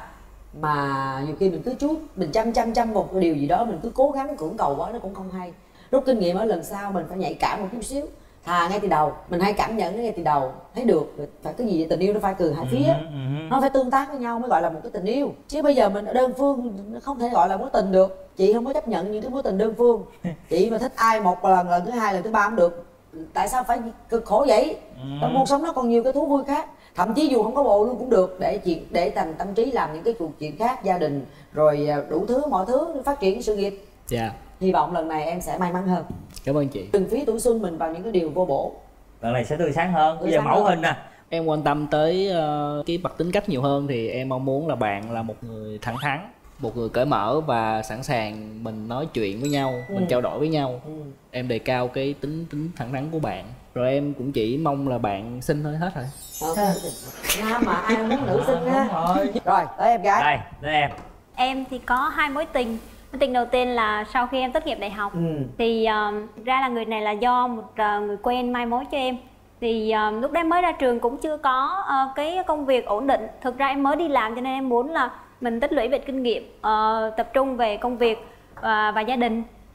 mà nhiều khi mình cứ chút mình chăm chăm chăm một cái điều gì đó, mình cứ cố gắng cưỡng cầu quá nó cũng không hay. Rút kinh nghiệm ở lần sau mình phải nhạy cảm một chút xíu. Thà ngay từ đầu mình hay cảm nhận nó ngay từ đầu thấy được, phải cái gì tình yêu nó phải từ hai phía, nó phải tương tác với nhau mới gọi là một cái tình yêu. Chứ bây giờ mình ở đơn phương nó không thể gọi là mối tình được. Chị không có chấp nhận những cái mối tình đơn phương. Chị mà thích ai một lần, lần thứ hai, lần thứ ba không được. Tại sao phải cực khổ vậy? Trong cuộc sống nó còn nhiều cái thú vui khác. Thậm chí dù không có bồ luôn cũng được, để chuyện để dành tâm trí làm những cái cuộc chuyện khác, gia đình rồi đủ thứ mọi thứ để phát triển sự nghiệp. Dạ. Hy vọng lần này em sẽ may mắn hơn. Cảm ơn chị. Đừng phí tuổi xuân mình vào những cái điều vô bổ. Lần này sẽ tươi sáng hơn. Bây Tươi giờ sáng mẫu hơn. hình nè. Em quan tâm tới uh, cái mặt tính cách nhiều hơn, thì em mong muốn là bạn là một người thẳng thắn, một người cởi mở và sẵn sàng mình nói chuyện với nhau, Ừ. mình trao đổi với nhau. Ừ. Em đề cao cái tính tính thẳng thắn của bạn. Rồi em cũng chỉ mong là bạn xinh thôi, hết rồi. Okay. Nam mà ai muốn nữ sinh ha. Rồi tới em gái. Đây, tới em. Em thì có hai mối tình. Mối tình đầu tiên là sau khi em tốt nghiệp đại học. Ừ. Thì uh, ra là người này là do một uh, người quen mai mối cho em. Thì uh, lúc đấy mới ra trường cũng chưa có uh, cái công việc ổn định. Thực ra em mới đi làm cho nên em muốn là mình tích lũy về kinh nghiệm, uh, tập trung về công việc uh, và gia đình.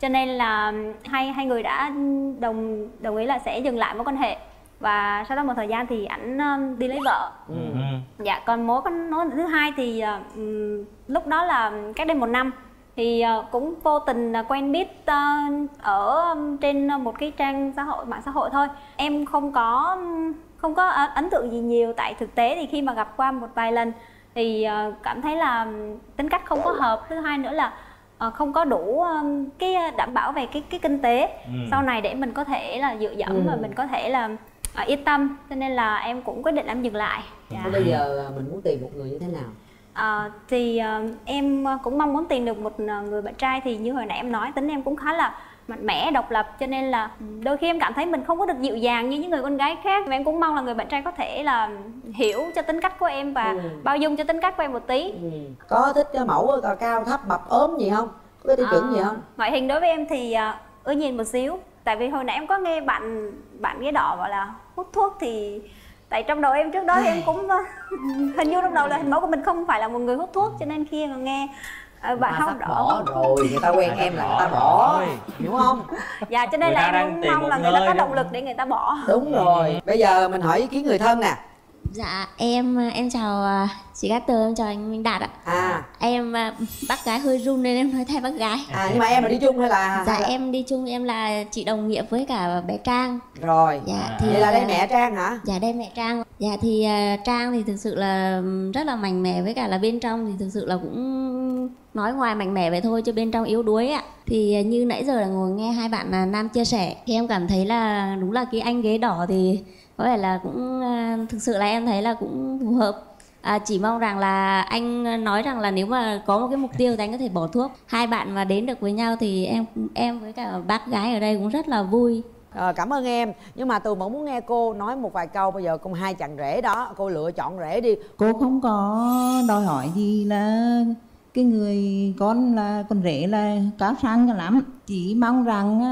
cho nên là hai hai người đã đồng đồng ý là sẽ dừng lại mối quan hệ. Và sau đó một thời gian thì ảnh đi lấy vợ. Ừ. Dạ, còn mối quan mối thứ hai thì um, lúc đó là cách đây một năm thì uh, cũng vô tình uh, quen biết uh, ở trên một cái trang xã hội, mạng xã hội thôi. Em không có không có ấn tượng gì nhiều, tại thực tế thì khi mà gặp qua một vài lần thì uh, cảm thấy là tính cách không có hợp. Thứ hai nữa là uh, không có đủ um, cái đảm bảo về cái cái kinh tế ừ. sau này để mình có thể là dựa dẫm ừ. và mình có thể là uh, yên tâm, cho nên là em cũng quyết định em dừng lại. Dạ. Bây giờ mình muốn tìm một người như thế nào? À, thì uh, em cũng mong muốn tìm được một người bạn trai, thì như hồi nãy em nói tính em cũng khá là mạnh mẽ, độc lập, cho nên là đôi khi em cảm thấy mình không có được dịu dàng như những người con gái khác. Và em cũng mong là người bạn trai có thể là hiểu cho tính cách của em và ừ. bao dung cho tính cách của em một tí. ừ. Có thích cái mẫu cao thấp mập ốm gì không? Có cái tiêu chuẩn à, gì không? Ngoại hình đối với em thì uh, ưa nhìn một xíu. Tại vì hồi nãy em có nghe bạn bạn ghế đỏ bảo là hút thuốc, thì tại trong đầu em trước đó thì em cũng hình như trong đầu là hình mẫu của mình không phải là một người hút thuốc, cho nên khi mà nghe uh, bạn hút đỏ bỏ rồi, người ta quen em là người ta bỏ, hiểu không? Dạ, cho nên là em cũng mong là người ta có động lực để người ta bỏ. Đúng rồi. Bây giờ mình hỏi ý kiến người thân nè. Dạ, em em chào chị Cát Tường, em chào anh Minh Đạt ạ. À, em bác gái hơi run nên em nói thay bác gái. À, nhưng mà em là đi chung hay là? Dạ, em đi chung, em là chị đồng nghiệp với cả bé Trang. Rồi. Dạ, thì vậy là đây mẹ Trang hả? Dạ, đây mẹ Trang. Dạ thì uh, Trang thì thực sự là rất là mạnh mẽ, với cả là bên trong thì thực sự là cũng nói ngoài mạnh mẽ vậy thôi chứ bên trong yếu đuối ạ. Thì uh, như nãy giờ là ngồi nghe hai bạn uh, nam chia sẻ thì em cảm thấy là đúng là cái anh ghế đỏ thì có vẻ là cũng uh, thực sự là em thấy là cũng phù hợp. À, chỉ mong rằng là anh nói rằng là nếu mà có một cái mục tiêu thì anh có thể bỏ thuốc. Hai bạn mà đến được với nhau thì em em với cả bác gái ở đây cũng rất là vui. À, cảm ơn em. Nhưng mà Tường vẫn muốn nghe cô nói một vài câu. Bây giờ cùng hai chàng rể đó, cô lựa chọn rể đi. Cô không có đòi hỏi gì là cái người con là con rể là cao sang cho lắm. Chỉ mong rằng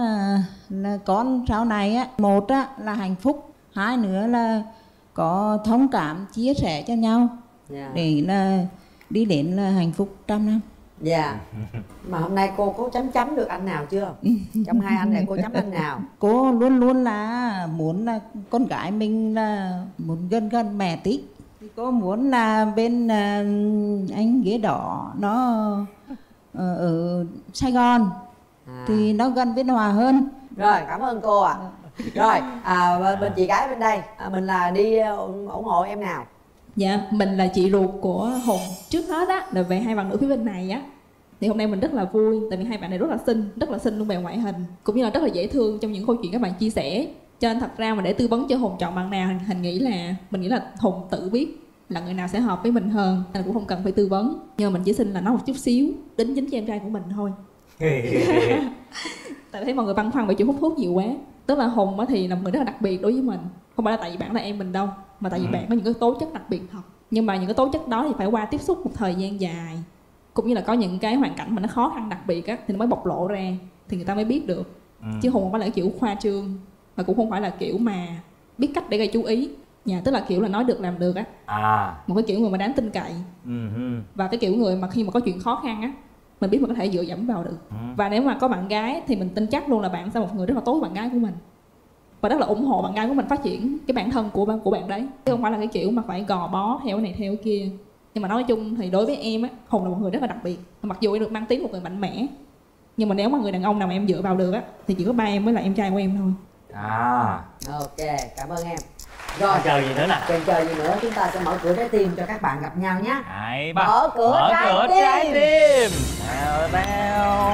là con sau này á, một á, là hạnh phúc, hai nữa là có thông cảm chia sẻ cho nhau yeah. để là đi đến là hạnh phúc trăm năm. Dạ. Yeah. Mà hôm nay cô có chấm chấm được anh nào chưa? Trong hai anh này cô chấm anh nào? Cô luôn luôn là muốn là con gái mình là muốn gần gần mẹ tí. Cô muốn là bên uh, anh ghế đỏ nó uh, ở Sài Gòn à. thì nó gần bên Hòa hơn. Rồi, cảm ơn cô ạ. À. Rồi, à, bên chị gái bên đây, à, mình là đi ủng hộ em nào? Dạ, mình là chị ruột của Hùng. Trước hết á, là về hai bạn nữ phía bên này á, thì hôm nay mình rất là vui. Tại vì hai bạn này rất là xinh, rất là xinh luôn về ngoại hình, cũng như là rất là dễ thương trong những câu chuyện các bạn chia sẻ. Cho nên thật ra mà để tư vấn cho Hùng chọn bạn nào, Hình nghĩ là mình nghĩ là Hùng tự biết là người nào sẽ hợp với mình hơn, nên cũng không cần phải tư vấn. Nhưng mà mình chỉ xin là nói một chút xíu đính chính cho em trai của mình thôi. Tại thấy mọi người băn khoăn về chuyện hút thuốc nhiều quá. Tức là Hùng thì là một người rất là đặc biệt đối với mình. Không phải là tại vì bạn là em mình đâu, mà tại vì ừ. bạn có những cái tố chất đặc biệt thật. Nhưng mà những cái tố chất đó thì phải qua tiếp xúc một thời gian dài, cũng như là có những cái hoàn cảnh mà nó khó khăn đặc biệt á, thì nó mới bộc lộ ra, thì người ta mới biết được. ừ. Chứ Hùng không phải là kiểu khoa trương, và cũng không phải là kiểu mà biết cách để gây chú ý. Dạ, tức là kiểu là nói được làm được á. À. Một cái kiểu người mà đáng tin cậy. ừ. Và cái kiểu người mà khi mà có chuyện khó khăn á, mình biết mình có thể dựa dẫm vào được. ừ. Và nếu mà có bạn gái thì mình tin chắc luôn là bạn sẽ là một người rất là tốt với bạn gái của mình, và rất là ủng hộ bạn gái của mình phát triển cái bản thân của bạn của bạn đấy, chứ không phải là cái kiểu mà phải gò bó theo cái này theo cái kia. Nhưng mà nói chung thì đối với em á, Hùng là một người rất là đặc biệt. Mặc dù em được mang tiếng một người mạnh mẽ, nhưng mà nếu mà người đàn ông nào mà em dựa vào được á, thì chỉ có ba em với lại em trai của em thôi. À, ok, cảm ơn em. Rồi, chờ gì nữa nè? Chờ chờ gì nữa, chúng ta sẽ mở cửa trái tim cho các bạn gặp nhau nhé. Hai, ba. Mở cửa, mở trái, cửa tim. trái tim. Nào, nào.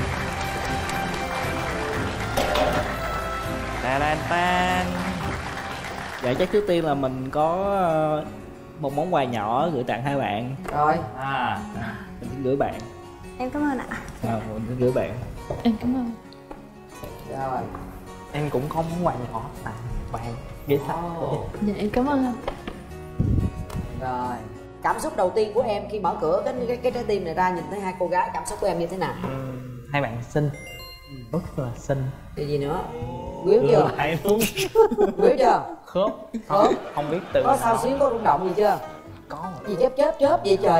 Tan tan. Dạ, chắc trước tiên là mình có một món quà nhỏ gửi tặng hai bạn. Rồi. À, mình xin gửi bạn. Em cảm ơn ạ. À, mình xin gửi bạn. Em cảm ơn. Rồi. Em cũng có món quà nhỏ tặng bạn. Ghế sách. Oh. Dạ, em cảm ơn anh. Rồi, cảm xúc đầu tiên của em khi mở cửa cái cái, cái trái tim này ra nhìn thấy hai cô gái, cảm xúc của em như thế nào? Ừ, hai bạn xinh, rất là xinh. Cái gì nữa? Quyến chưa? Hai luôn. Quyến chưa? Khớp. Khớp. Không biết từ. Có sao xuyến, có rung động gì chưa? Có. Gì chớp chớp chớp vậy trời?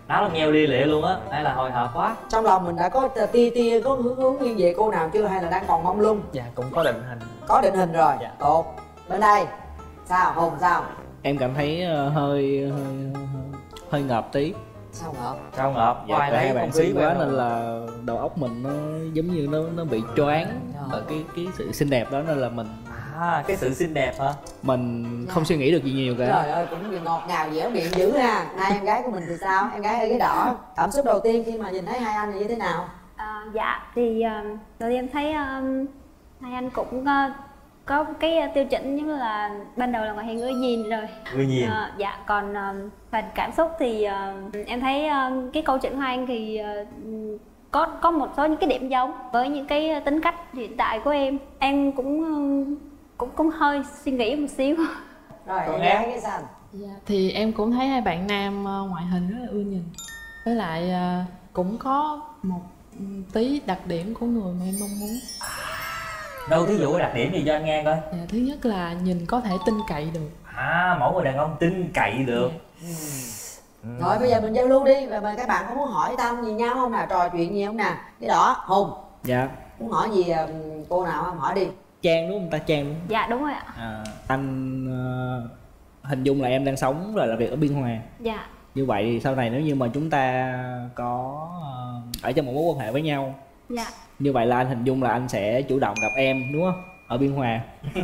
Đó là nghèo lia lịa luôn á, hay là hồi hộp quá? Trong lòng mình đã có tia tia có hướng hướng nghiêng về cô nào chưa hay là đang còn mông lung? Dạ cũng có định hình. Có định hình rồi. Dạ. Tốt. Bên đây sao Hùng sao? Em cảm thấy uh, hơi, hơi hơi ngợp tí. Sao ngợp? Sao ngợp? Dạ, Ngoài cả lấy hai bạn không khí xinh của quá em nên đâu. là đầu óc mình nó giống như nó nó bị choáng ở cái cái sự xinh đẹp đó, nên là mình À, cái sự xinh đẹp hả? mình không suy nghĩ được gì nhiều cả. Trời ơi, cũng ngọt ngào dẻo miệng dữ ha. Hai em gái của mình thì sao? Em gái ở ghế đỏ, cảm xúc đầu tiên khi mà nhìn thấy hai anh thì như thế nào? À, dạ thì uh, đầu tiên em thấy um, hai anh cũng uh, có cái uh, tiêu chuẩn như là ban đầu là ngoại hình ưa nhìn rồi. Ưa nhìn. À, dạ còn uh, phần cảm xúc thì uh, em thấy uh, cái câu chuyện của hai anh thì uh, có có một số những cái điểm giống với những cái tính cách hiện tại của em. Em cũng uh, cũng cũng hơi suy nghĩ một xíu. Rồi em gái cái sao? Dạ, thì em cũng thấy hai bạn nam uh, ngoại hình rất là ưa nhìn, với lại uh, cũng có một um, tí đặc điểm của người mà em mong muốn. Đâu thí dụ cái đặc điểm gì cho anh nghe coi. Dạ, thứ nhất là nhìn có thể tin cậy được. À, mẫu người đàn ông tin cậy được. Ừ. Rồi bây giờ mình giao lưu đi, và các bạn có muốn hỏi Tâm gì nhau không nè, trò chuyện gì không nè? Cái đó Hùng Dạ. muốn hỏi gì cô nào không, hỏi đi. Trang đúng không ta? Trang đúng không? Dạ đúng rồi ạ. À, anh uh, hình dung là em đang sống và làm việc ở Biên Hòa. Dạ. Như vậy thì sau này nếu như mà chúng ta có uh, ở trong một mối quan hệ với nhau, Dạ. như vậy là anh hình dung là anh sẽ chủ động gặp em đúng không? Ở Biên Hòa.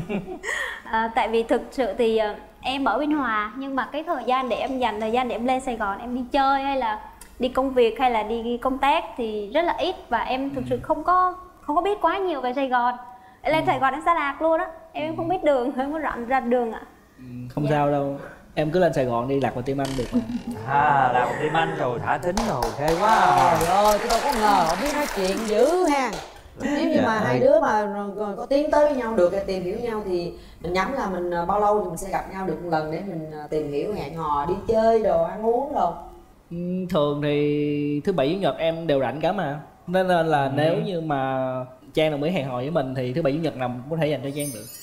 À, tại vì thực sự thì uh, em ở Biên Hòa, nhưng mà cái thời gian để em dành thời gian để em lên Sài Gòn em đi chơi hay là đi công việc hay là đi công tác thì rất là ít, và em thực sự không có không có biết quá nhiều về Sài Gòn. Lên Sài Gòn em xa lạc luôn á, em, em không biết đường, không có rặn ra đường ạ. Không sao đâu, em cứ lên Sài Gòn đi, lạc vào tim anh được mà. À, làm một tim anh rồi thả thính rồi, ghê quá. Trời ơi, tôi đâu có ngờ không biết nói chuyện dữ ha. Nếu như mà hai đứa mà có tiến tới với nhau được, tìm hiểu nhau thì mình nhắm là mình bao lâu thì mình sẽ gặp nhau được một lần để mình tìm hiểu, hẹn hò, đi chơi, đồ, ăn uống đồ. Ừ, thường thì thứ bảy chủ nhật em đều rảnh cả mà, nên là ừ. nếu như mà Trang đồng ý hẹn hò với mình thì thứ bảy chủ nhật nào cũng có thể dành cho Trang được.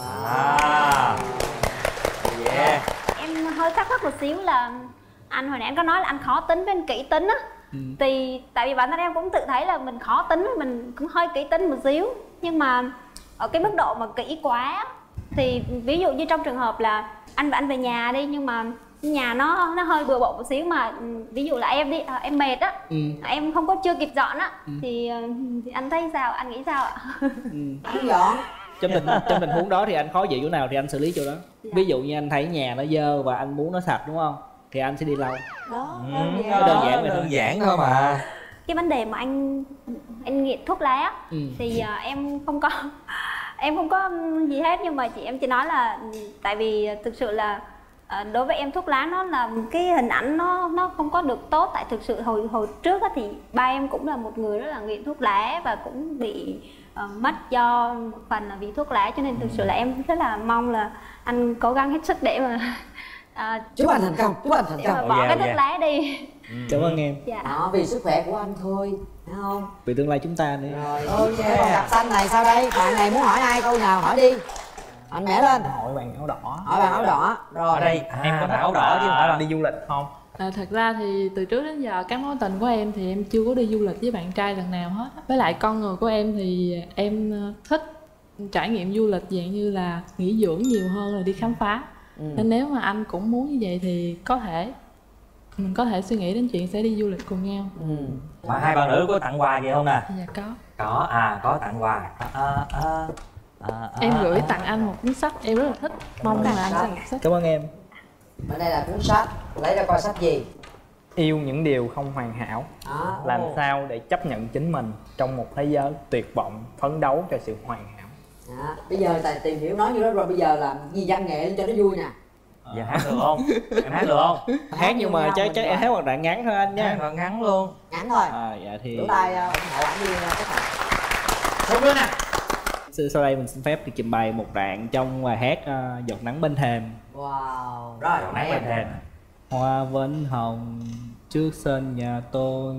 Wow. Yeah. Em hơi thắc mắc một xíu là anh hồi nãy anh có nói là anh khó tính với anh kỹ tính á. Ừ. Thì tại vì bản thân em cũng tự thấy là mình khó tính, mình cũng hơi kỹ tính một xíu, nhưng mà ở cái mức độ mà kỹ quá thì ví dụ như trong trường hợp là anh và anh về nhà đi, nhưng mà nhà nó nó hơi bừa bộn một xíu, mà ví dụ là em đi em mệt á, ừ. em không có chưa kịp dọn á, ừ. thì, thì anh thấy sao, anh nghĩ sao ạ? Ừ. Anh dọn trong tình trong tình huống đó thì anh khó chịu chỗ nào thì anh xử lý chỗ đó. Dạ. Ví dụ như anh thấy nhà nó dơ và anh muốn nó sạch đúng không, thì anh sẽ đi lau. Đó, ừ, đơn, đơn giản vậy, đơn giản thôi mà. Cái vấn đề mà anh anh nghiện thuốc lá ừ. thì uh, em không có em không có gì hết, nhưng mà chị em chỉ nói là tại vì thực sự là uh, đối với em thuốc lá nó là cái hình ảnh nó nó không có được tốt, tại thực sự hồi hồi trước thì ba em cũng là một người rất là nghiện thuốc lá và cũng bị uh, mất do một phần là vì thuốc lá, cho nên thực sự là em rất là mong là anh cố gắng hết sức để mà À, chúc anh thành công, chúc anh thành công. Bỏ oh, yeah, cái thuốc yeah. lá đi. Ừ. Cảm ơn em. Dạ. Đó, vì sức khỏe của anh thôi, thấy không? Vì tương lai chúng ta nữa. Rồi, ok. Cặp xanh này sao đây? Bạn này muốn hỏi ai câu nào hỏi đi. Anh mẻ lên. Hỏi bạn áo đỏ. Hỏi bạn áo đỏ. Rồi. Ở đây à, em có thích áo đỏ chứ không phải là đi du lịch không? À, thật ra thì từ trước đến giờ các mối tình của em thì em chưa có đi du lịch với bạn trai lần nào hết. Với lại con người của em thì em thích trải nghiệm du lịch dạng như là nghỉ dưỡng nhiều hơn là đi khám phá. Ừ. Nên nếu mà anh cũng muốn như vậy thì có thể mình có thể suy nghĩ đến chuyện sẽ đi du lịch cùng nhau. Ừ. Mà hai bạn nữ có tặng quà gì không nè? Dạ có. Có, à có tặng quà. À, à, à, à, em gửi tặng anh một cuốn sách em rất là thích, mong là anh sẽ đọc sách. Cảm ơn em. Bên đây là cuốn sách, lấy ra coi sách gì? Yêu những điều không hoàn hảo. À, làm oh. sao để chấp nhận chính mình trong một thế giới tuyệt vọng, phấn đấu cho sự hoàn hảo. À, bây giờ tài tìm hiểu nói như đó rồi, bây giờ làm gì văn nghệ lên cho nó vui nè. Giờ hát được không? Em hát được không? Hát nhưng mà chắc chắc em hát một đoạn ngắn thôi anh nha. Đoạn ngắn luôn. Ngắn thôi. À, dạ thì. Vỗ tay ủng hộ ảnh đi các bạn. Không nữa nè. Sau đây mình xin phép được trình bày một đoạn trong bài hát uh, Giọt nắng bên thềm. Wow. Rồi, Giọt nắng bên thềm. Hoa vẫn hồng trước sân nhà tôi,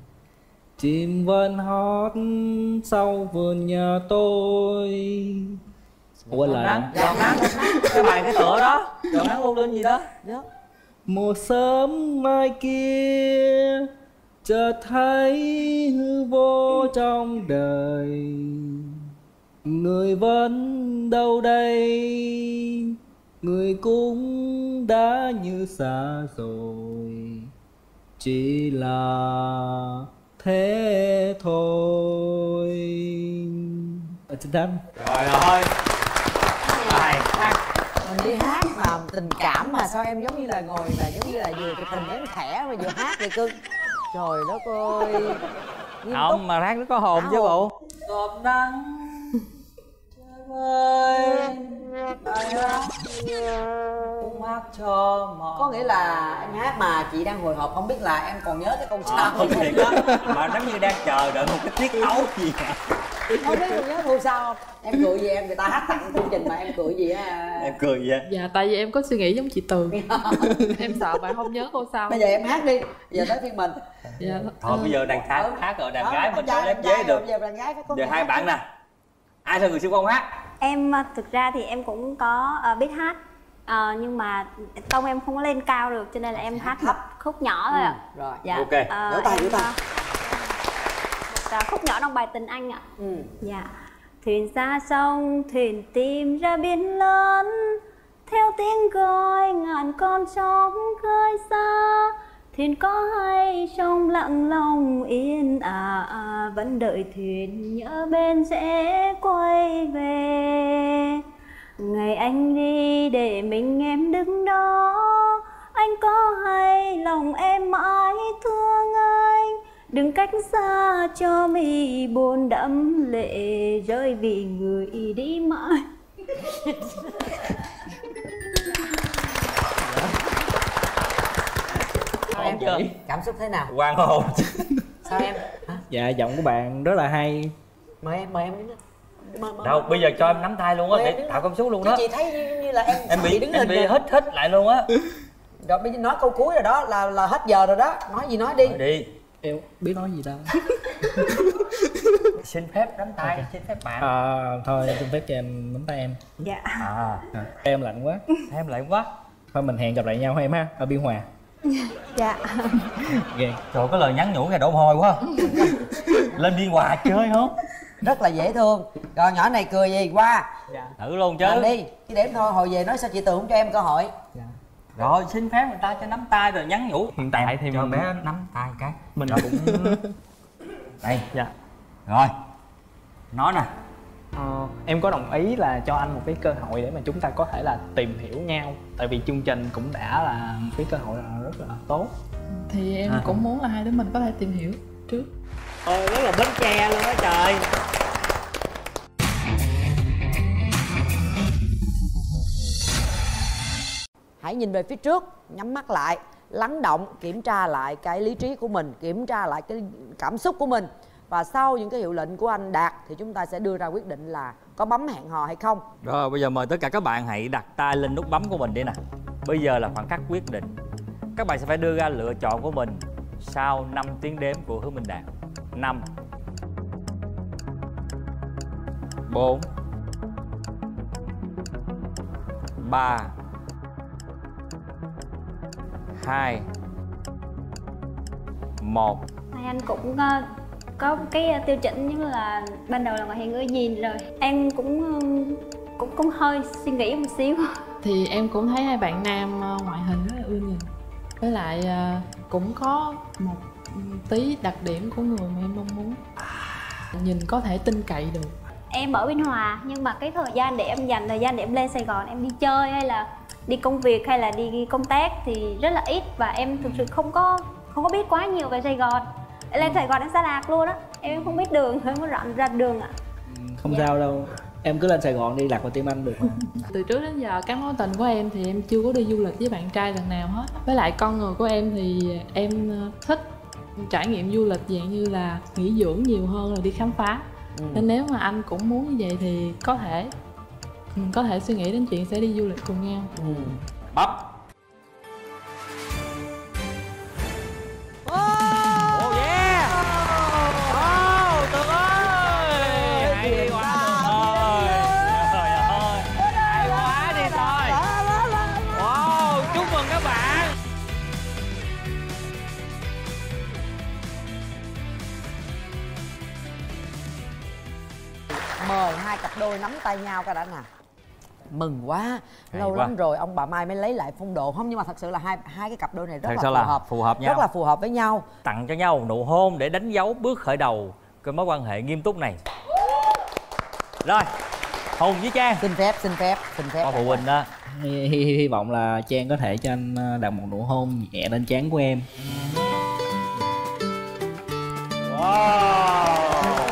chim vẫn hót sau vườn nhà tôi. Quên lời nắng, giọt nắng, cái bài cái tựa đó, giọt nắng buông lên gì đó. một sớm mai kia chợt thấy hư vô trong đời, người vẫn đâu đây, người cũng đã như xa rồi, chỉ là thế thôi. Ở trên đám. Trời ơi, bài hát mình đi hát mà tình cảm mà sao em giống như là ngồi là giống như là vừa cái tình em thẻ mà vừa hát vậy cưng. Trời đất ơi. Không mà hát nó có hồn chứ bộ. Cọp nắng ơi, ai hát cũng hát cho mọi. Có nghĩa là em hát mà chị đang hồi hộp không biết là em còn nhớ cái câu sau à, không thiệt đó mà giống như đang chờ đợi một cái tiết tấu gì cả. Không biết còn nhớ câu sau không? Em cười gì em, người ta hát tặng chương trình mà em cười gì á? Em cười gì á? Dạ tại vì em có suy nghĩ giống chị Tường. Em sợ bạn không nhớ câu sau. Bây giờ em hát đi, giờ tới phiên mình. Dạ. Thôi bây giờ đàn hát, hát rồi đàn gái mình đâu ép chế được. Giờ đàn gái phải có. Giờ hai bạn nè, ai là người xung phong hát? Em thực ra thì em cũng có uh, biết hát, uh, nhưng mà tông em không có lên cao được cho nên là em hát một khúc nhỏ thôi ạ. Ừ, rồi. Dạ. Ok. Uh, Vỗ tay, vỗ tay. Một khúc nhỏ trong bài Tình Anh ạ. Ừ. Dạ. Thuyền ra sông, thuyền tìm ra biển lớn, theo tiếng gọi ngàn con sóng khơi xa. Thuyền có hay sông lặng lòng yên à, à vẫn đợi thuyền nhớ bên sẽ quay về. Ngày anh đi để mình em đứng đó, anh có hay lòng em mãi thương anh. Đừng cách xa cho mi buồn đẫm lệ, rơi vì người đi mãi. Sao em chưa? Cảm xúc thế nào? Hoàng hồn. Sao em? Hả? Dạ giọng của bạn rất là hay. Mời em, mời em đứng lên. Mời, mời, Đâu bây giờ cho em nắm tay luôn á để tạo cảm xúc luôn đó. Chị thấy như, như là em em bị đứng em bị hít hít lại luôn á. Rồi bây giờ nói câu cuối rồi đó là là hết giờ rồi đó. Nói gì nói đi. Nói đi. Em biết nói gì đâu. Xin phép nắm tay, okay. Xin phép bạn. À, thôi xin phép cho em nắm tay em. Dạ. À, à em lạnh quá. Em lạnh quá. Thôi mình hẹn gặp lại nhau em ha, ở Biên Hòa. Dạ. Ghê. Trời cái lời nhắn nhủ nghe đổ mồ hôi quá. Lên Biên Hòa chơi không? Rất là dễ thương. Rồi nhỏ này cười gì qua. Dạ. Thử luôn chứ. Làm đi. Chứ để thôi hồi về nói sao chị Tường không cho em cơ hội. Dạ. Rồi xin phép người ta cho nắm tay rồi nhắn nhủ. Hiện tại thì cho mình... bé nắm tay cái. Mình rồi. cũng đây. Dạ. Rồi. Nói nè. Ờ, em có đồng ý là cho anh một cái cơ hội để mà chúng ta có thể là tìm hiểu nhau. Tại vì chương trình cũng đã là một cái cơ hội là rất là tốt. Thì em à. cũng muốn là hai đứa mình có thể tìm hiểu trước. Ôi rất là Bến Tre luôn á trời. Hãy nhìn về phía trước, nhắm mắt lại, lắng động, kiểm tra lại cái lý trí của mình, kiểm tra lại cái cảm xúc của mình. Và sau những cái hiệu lệnh của anh Đạt thì chúng ta sẽ đưa ra quyết định là có bấm hẹn hò hay không. Rồi bây giờ mời tất cả các bạn hãy đặt tay lên nút bấm của mình đi nè. Bây giờ là khoảng khắc quyết định. Các bạn sẽ phải đưa ra lựa chọn của mình sau năm tiếng đếm của Hứa Minh Đạt. Năm, bốn, ba, hai, một. Hai anh cũng uh, có cái uh, tiêu chuẩn như là ban đầu là ngoại hình ưa nhìn rồi. Em cũng uh, cũng cũng hơi suy nghĩ một xíu. Thì em cũng thấy hai bạn nam uh, ngoại hình rất là ưa nhìn. Với lại uh, cũng có một tí đặc điểm của người mà em mong muốn. Nhìn có thể tin cậy được. Em ở Biên Hòa nhưng mà cái thời gian để em dành thời gian để em lên Sài Gòn em đi chơi hay là đi công việc hay là đi công tác thì rất là ít, và em thực sự không có không có biết quá nhiều về Sài Gòn. Lên Sài Gòn em xa lạc luôn á, em không biết đường, không có rặn ra đường ạ. Không dạ. sao đâu, em cứ lên Sài Gòn đi lạc vào tim anh được. Từ trước đến giờ các mối tình của em thì em chưa có đi du lịch với bạn trai lần nào hết. Với lại con người của em thì em thích trải nghiệm du lịch dạng như là nghỉ dưỡng nhiều hơn là đi khám phá. Ừ. Nên nếu mà anh cũng muốn như vậy thì có thể mình có thể suy nghĩ đến chuyện sẽ đi du lịch cùng nhau. Ừ. Bắp. Oh yeah. Oh Tường ơi, hay quá Tường ơi. Trời ơi, hay quá đi thôi. Wow, chúc mừng các bạn. Mời hai cặp đôi nắm tay nhau cái đã nè. Mừng quá, lâu quá. lắm rồi ông bà Mai mới lấy lại phong độ. Không, nhưng mà thật sự là hai hai cái cặp đôi này rất Thật là sự phù là hợp, phù hợp nhau. rất là phù hợp với nhau. Tặng cho nhau một nụ hôn để đánh dấu bước khởi đầu cái mối quan hệ nghiêm túc này. Rồi, Hùng với Trang. Xin phép, xin phép, xin phép. Có phụ huynh đó. Hy, hy, hy vọng là Trang có thể cho anh đặt một nụ hôn nhẹ lên trán của em. Wow.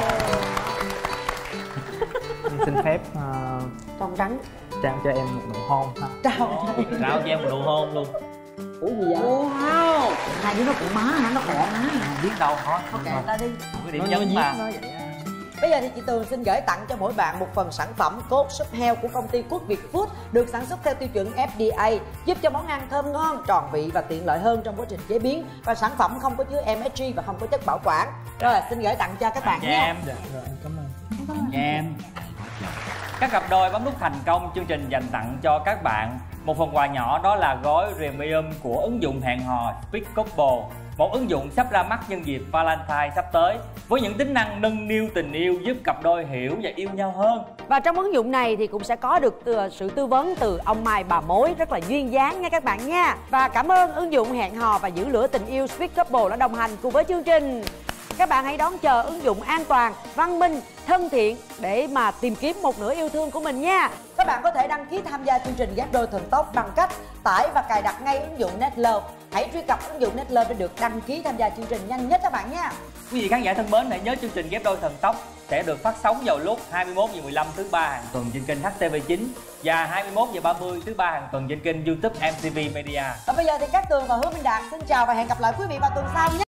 Xin phép uh, Trong trắng trao cho em một nụ hôn ha. Trao Trao cho em một nụ hôn luôn. Ủa gì vậy? Wow. Hai đứa nó cũng má hả? Nó gọn má hả? Biết đâu thôi. Ok, ta đi. Cái điểm nhấn mà. Bây giờ thì chị Tường xin gửi tặng cho mỗi bạn một phần sản phẩm cốt súp heo của công ty Quốc Việt Food, được sản xuất theo tiêu chuẩn F D A, giúp cho món ăn thơm ngon, tròn vị và tiện lợi hơn trong quá trình chế biến. Và sản phẩm không có chứa M S G và không có chất bảo quản. Rồi, xin gửi tặng cho các bạn Cho nhé. em. Dạ, rồi em cảm ơn. Cho em. Các cặp đôi bấm nút thành công, chương trình dành tặng cho các bạn một phần quà nhỏ, đó là gói Premium của ứng dụng hẹn hò Speak Couple, một ứng dụng sắp ra mắt nhân dịp Valentine sắp tới, với những tính năng nâng niu tình yêu, giúp cặp đôi hiểu và yêu nhau hơn. Và trong ứng dụng này thì cũng sẽ có được sự tư vấn từ ông Mai bà mối rất là duyên dáng nha các bạn nha. Và cảm ơn ứng dụng hẹn hò và giữ lửa tình yêu Speak Couple đã đồng hành cùng với chương trình. Các bạn hãy đón chờ ứng dụng an toàn, văn minh, thân thiện để mà tìm kiếm một nửa yêu thương của mình nha. Các bạn có thể đăng ký tham gia chương trình Ghép Đôi Thần Tốc bằng cách tải và cài đặt ngay ứng dụng Netlove. Hãy truy cập ứng dụng Netlove để được đăng ký tham gia chương trình nhanh nhất các bạn nha. Quý vị khán giả thân mến, hãy nhớ chương trình Ghép Đôi Thần Tốc sẽ được phát sóng vào lúc hai mươi mốt giờ mười lăm thứ ba hàng tuần trên kênh H T V chín và hai mươi mốt giờ ba mươi thứ ba hàng tuần trên kênh YouTube M T V Media. Và bây giờ thì Cát Tường và Hứa Minh Đạt xin chào và hẹn gặp lại quý vị vào tuần sau nhé.